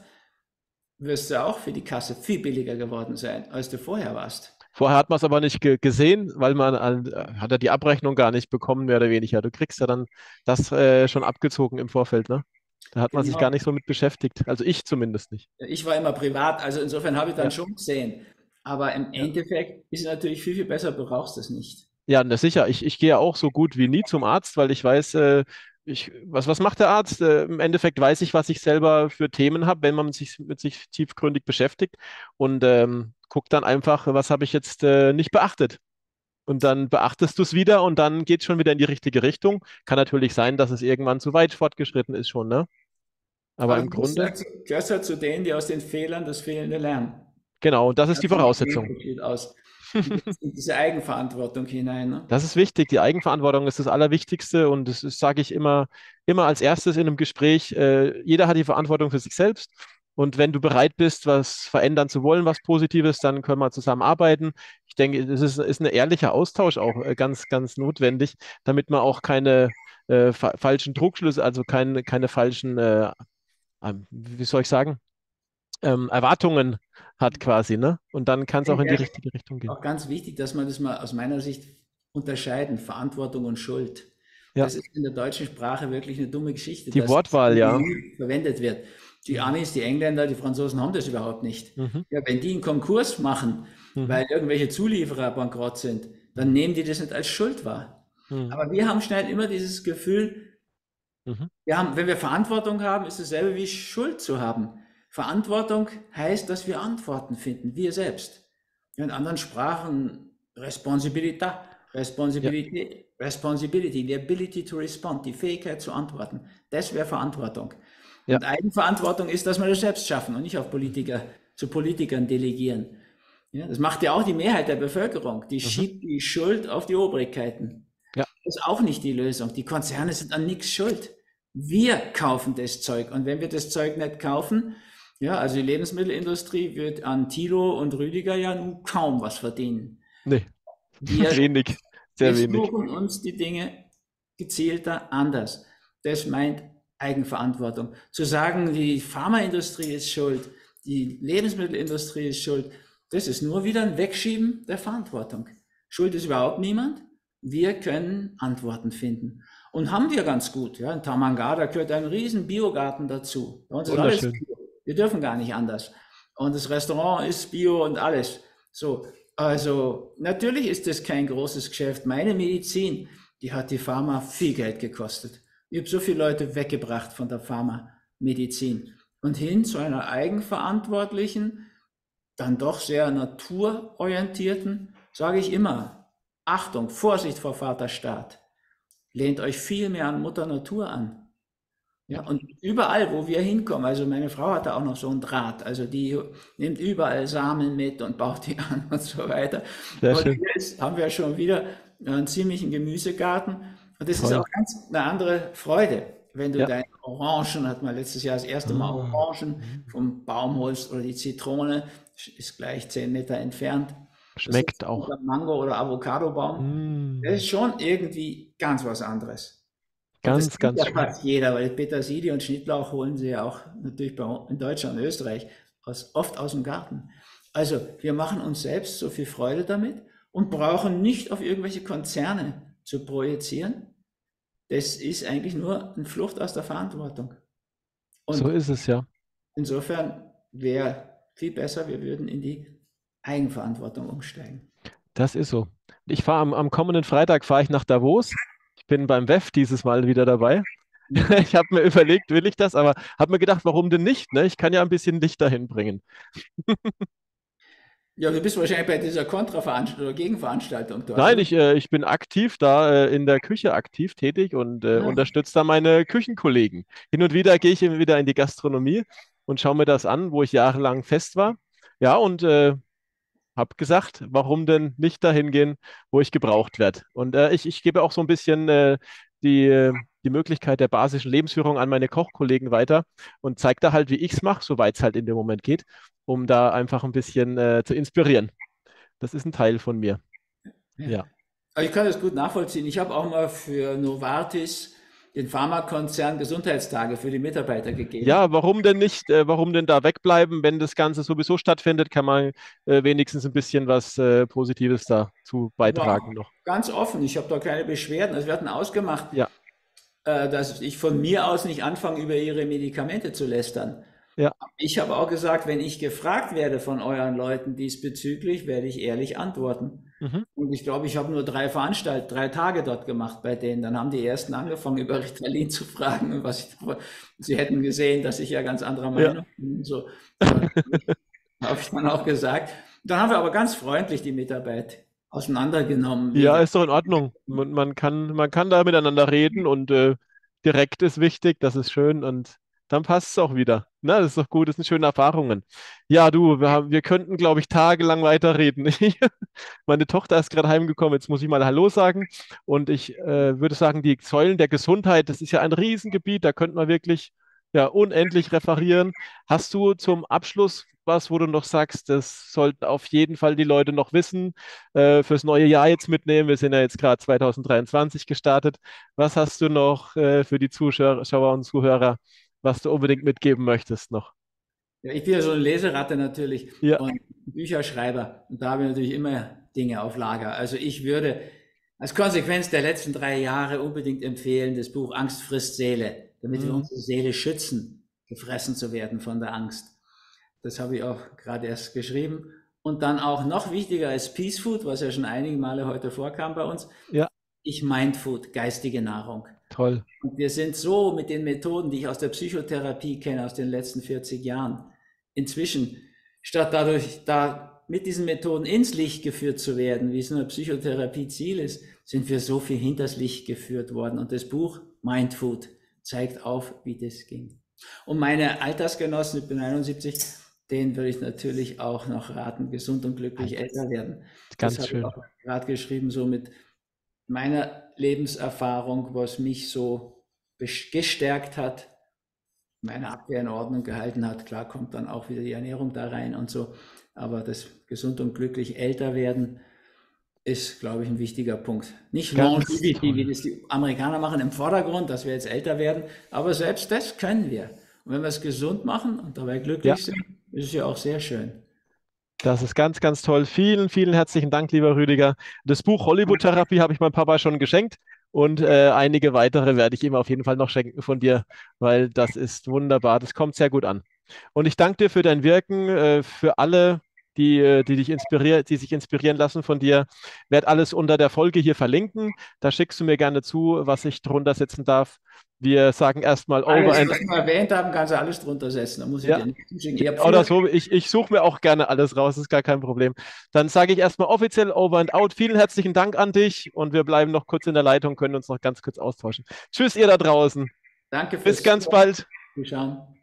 wirst du auch für die Kasse viel billiger geworden sein, als du vorher warst. Vorher hat man es aber nicht ge gesehen, weil man an, äh, hat er die Abrechnung gar nicht bekommen, mehr oder weniger. Du kriegst ja dann das äh, schon abgezogen im Vorfeld, ne? Da hat man sich gar Genau. nicht so mit beschäftigt. Also ich zumindest nicht. Ich war immer privat, also insofern habe ich dann Ja, schon gesehen. Aber im ja. Endeffekt ist es natürlich viel, viel besser, du brauchst es nicht. Ja, na sicher. Ich, ich gehe ja auch so gut wie nie zum Arzt, weil ich weiß, äh, ich, was, was macht der Arzt? Äh, im Endeffekt weiß ich, was ich selber für Themen habe, wenn man sich mit sich tiefgründig beschäftigt und ähm, guckt dann einfach, was habe ich jetzt äh, nicht beachtet. Und dann beachtest du es wieder und dann geht es schon wieder in die richtige Richtung. Kann natürlich sein, dass es irgendwann zu weit fortgeschritten ist schon, ne? Aber Aber im du gehörst Grunde, halt, zu- gehörst halt zu denen, die aus den Fehlern das Fehlende lernen. genau, das ist die Das macht den Voraussetzung. Unterschied aus. Und jetzt in diese Eigenverantwortung hinein. Ne? Das ist wichtig. Die Eigenverantwortung ist das Allerwichtigste und das ist, sage ich immer, immer als erstes in einem Gespräch. Äh, jeder hat die Verantwortung für sich selbst. Und wenn du bereit bist, was verändern zu wollen, was Positives, dann können wir zusammenarbeiten. Ich denke, das ist, ist ein ehrlicher Austausch auch äh, ganz, ganz notwendig, damit man auch keine äh, fa falschen Druckschlüsse, also keine, keine falschen, äh, ähm, wie soll ich sagen, ähm, Erwartungen hat quasi, ne? Und dann kann es auch in die Ja, richtige Richtung gehen. auch ganz wichtig, dass man das mal aus meiner Sicht unterscheiden, Verantwortung und Schuld. Ja, Das ist in der deutschen Sprache wirklich eine dumme Geschichte, die dass das Wortwahl, ja. nie verwendet wird. Die Mhm. Amis, die Engländer, die Franzosen haben das überhaupt nicht. Mhm. Ja, wenn die einen Konkurs machen, Mhm. weil irgendwelche Zulieferer bankrott sind, dann nehmen die das nicht als Schuld wahr. Mhm. Aber wir haben schnell immer dieses Gefühl, Mhm. wir haben, wenn wir Verantwortung haben, ist dasselbe wie Schuld zu haben. Verantwortung heißt, dass wir Antworten finden, wir selbst. In anderen Sprachen Responsibilità, Ja, Responsibility, Responsibility, the ability to respond, die Fähigkeit zu antworten. Das wäre Verantwortung. ja. Und Eigenverantwortung ist, dass wir das selbst schaffen und nicht auf Politiker, zu Politikern delegieren. Ja, das macht ja auch die Mehrheit der Bevölkerung. Die Mhm. schiebt die Schuld auf die Obrigkeiten. Ja, Das ist auch nicht die Lösung. Die Konzerne sind an nichts schuld. Wir kaufen das Zeug. Und wenn wir das Zeug nicht kaufen, ja, also die Lebensmittelindustrie wird an Thilo und Rüdiger ja nun kaum was verdienen. nee, Wir, wenig, wir sehr wenig. suchen uns die Dinge gezielter anders. Das meint Eigenverantwortung. Zu sagen, die Pharmaindustrie ist schuld, die Lebensmittelindustrie ist schuld, das ist nur wieder ein Wegschieben der Verantwortung. Schuld ist überhaupt niemand. Wir können Antworten finden. Und haben wir ganz gut. Ja, in Tamangada gehört ein riesen Biogarten dazu. Bei uns ist alles Wunderschön. Bio. Wir dürfen gar nicht anders. Und das Restaurant ist Bio und alles. So, also natürlich ist das kein großes Geschäft. Meine Medizin, die hat die Pharma viel Geld gekostet. Ich habe so viele Leute weggebracht von der Pharmamedizin und hin zu einer eigenverantwortlichen, dann doch sehr naturorientierten, sage ich immer, Achtung, Vorsicht vor Vaterstaat. Lehnt euch viel mehr an Mutter Natur an. Ja, Ja, und überall, wo wir hinkommen, also meine Frau hatte auch noch so einen Draht, also die nimmt überall Samen mit und baut die an und so weiter. sehr Und schön. jetzt haben wir schon wieder einen ziemlichen Gemüsegarten und das ist Toll. auch ganz eine andere Freude, wenn du Ja. deine Orangen, hat man letztes Jahr das erste Mal Ah. Orangen vom Baum holst oder die Zitrone, ist gleich zehn Meter entfernt. Das ist Schmeckt auch. oder Mango- oder Avocadobaum. Das Mm. ist schon irgendwie ganz was anderes. Und das Ganz, sieht ganz ja schön. fast jeder, weil Petersilie und Schnittlauch holen sie ja auch natürlich bei, in Deutschland und Österreich aus, oft aus dem Garten. Also wir machen uns selbst so viel Freude damit und brauchen nicht auf irgendwelche Konzerne zu projizieren. Das ist eigentlich nur eine Flucht aus der Verantwortung. So Und ist es ja. insofern wäre viel besser, wir würden in die Eigenverantwortung umsteigen. Das ist so. Ich fahre am, am kommenden Freitag fahre ich nach Davos. Ich bin beim W E F dieses Mal wieder dabei. Mhm. Ich habe mir überlegt, will ich das, aber habe mir gedacht, warum denn nicht? Ne? Ich kann ja ein bisschen Licht dahin bringen. Ja, du bist wahrscheinlich bei dieser Kontraveranstaltung oder Gegenveranstaltung dort, Nein, oder? ich, äh, ich bin aktiv da, äh, in der Küche aktiv tätig und äh, Ah, unterstütze da meine Küchenkollegen. Hin und wieder gehe ich immer wieder in die Gastronomie und schaue mir das an, wo ich jahrelang fest war. Ja, und äh, habe gesagt, warum denn nicht dahin gehen, wo ich gebraucht werde. Und äh, ich, ich gebe auch so ein bisschen äh, die, äh, die Möglichkeit der basischen Lebensführung an meine Kochkollegen weiter und zeige da halt, wie ich es mache, soweit es halt in dem Moment geht, um da einfach ein bisschen äh, zu inspirieren. Das ist ein Teil von mir. ja. Ja. Aber ich kann das gut nachvollziehen. Ich habe auch mal für Novartis, den Pharmakonzern, Gesundheitstage für die Mitarbeiter gegeben. Ja, warum denn nicht? Äh, warum denn da wegbleiben? Wenn das Ganze sowieso stattfindet, kann man äh, wenigstens ein bisschen was äh, Positives dazu Das war beitragen noch. ganz offen. Ich habe da keine Beschwerden. Also wir hatten ausgemacht, Ja, äh, dass ich von mir aus nicht anfange, über ihre Medikamente zu lästern. ja. Ich habe auch gesagt, wenn ich gefragt werde von euren Leuten diesbezüglich, werde ich ehrlich antworten. Mhm. Und ich glaube, ich habe nur drei Veranstaltungen, drei Tage dort gemacht bei denen. Dann haben die ersten angefangen, über Ritalin zu fragen, und was ich, sie hätten gesehen, dass ich ja ganz anderer Ja. Meinung bin. Und so, ja, habe ich dann auch gesagt. Dann haben wir aber ganz freundlich die Mitarbeit auseinandergenommen Ja, wegen. ist doch in Ordnung. Man, man kann, man kann da miteinander reden und äh, direkt ist wichtig, das ist schön und dann passt es auch wieder. Na, das ist doch gut, das sind schöne Erfahrungen. Ja, du, wir haben, wir könnten, glaube ich, tagelang weiterreden. Meine Tochter ist gerade heimgekommen, jetzt muss ich mal Hallo sagen. Und ich äh, würde sagen, die Säulen der Gesundheit, das ist ja ein Riesengebiet, da könnte man wirklich ja, unendlich referieren. Hast du zum Abschluss was, wo du noch sagst, das sollten auf jeden Fall die Leute noch wissen, äh, fürs neue Jahr jetzt mitnehmen? Wir sind ja jetzt gerade zwanzig dreiundzwanzig gestartet. Was hast du noch äh, für die Zuschauer und Zuhörer, was du unbedingt mitgeben möchtest noch? Ja, ich bin ja so eine Leseratte natürlich Ja, und Bücherschreiber. Und da habe ich natürlich immer Dinge auf Lager. Also ich würde als Konsequenz der letzten drei Jahre unbedingt empfehlen, das Buch Angst frisst Seele, damit wir mhm. unsere Seele schützen, gefressen zu werden von der Angst. Das habe ich auch gerade erst geschrieben. Und dann auch noch wichtiger als Peace Food, was ja schon einige Male heute vorkam bei uns, Ja, ich Mind Food, geistige Nahrung. toll. Und wir sind so mit den Methoden, die ich aus der Psychotherapie kenne, aus den letzten vierzig Jahren, inzwischen, statt dadurch, da mit diesen Methoden ins Licht geführt zu werden, wie es in der Psychotherapie Ziel ist, sind wir so viel hinters Licht geführt worden. Und das Buch Mindfood zeigt auf, wie das ging. Und meine Altersgenossen, ich bin einundsiebzig, denen würde ich natürlich auch noch raten, gesund und glücklich älter werden. Das Ganz habe ich schön. auch gerade geschrieben, so mit meiner Lebenserfahrung, was mich so gestärkt hat, meine Abwehr in Ordnung gehalten hat. Klar kommt dann auch wieder die Ernährung da rein und so, aber das gesund und glücklich älter werden ist, glaube ich, ein wichtiger Punkt. Nicht Ganz Longevity, wie toll. das die Amerikaner machen im Vordergrund, dass wir jetzt älter werden, aber selbst das können wir. Und wenn wir es gesund machen und dabei Ja. glücklich sind, ist es ja auch sehr schön. Das ist ganz, ganz toll. Vielen, vielen herzlichen Dank, lieber Rüdiger. Das Buch Hollywood-Therapie habe ich meinem Papa schon geschenkt und äh, einige weitere werde ich ihm auf jeden Fall noch schenken von dir, weil das ist wunderbar. Das kommt sehr gut an. Und ich danke dir für dein Wirken, äh, für alle, die, äh, die dich inspirieren, die sich inspirieren lassen von dir. Werde alles unter der Folge hier verlinken. Da schickst du mir gerne zu, was ich drunter setzen darf. Wir sagen erstmal over Alles, and was wir erwähnt haben, kannst du alles drunter setzen. Da muss ich ja. dir nicht zuschicken. Ich habe Oder früher so, ich, ich suche mir auch gerne alles raus, ist gar kein Problem. Dann sage ich erstmal offiziell over and out. Vielen herzlichen Dank an dich und wir bleiben noch kurz in der Leitung, können uns noch ganz kurz austauschen. Tschüss, ihr da draußen. Danke Bis fürs ganz Zuhören. bald. Zuschauen.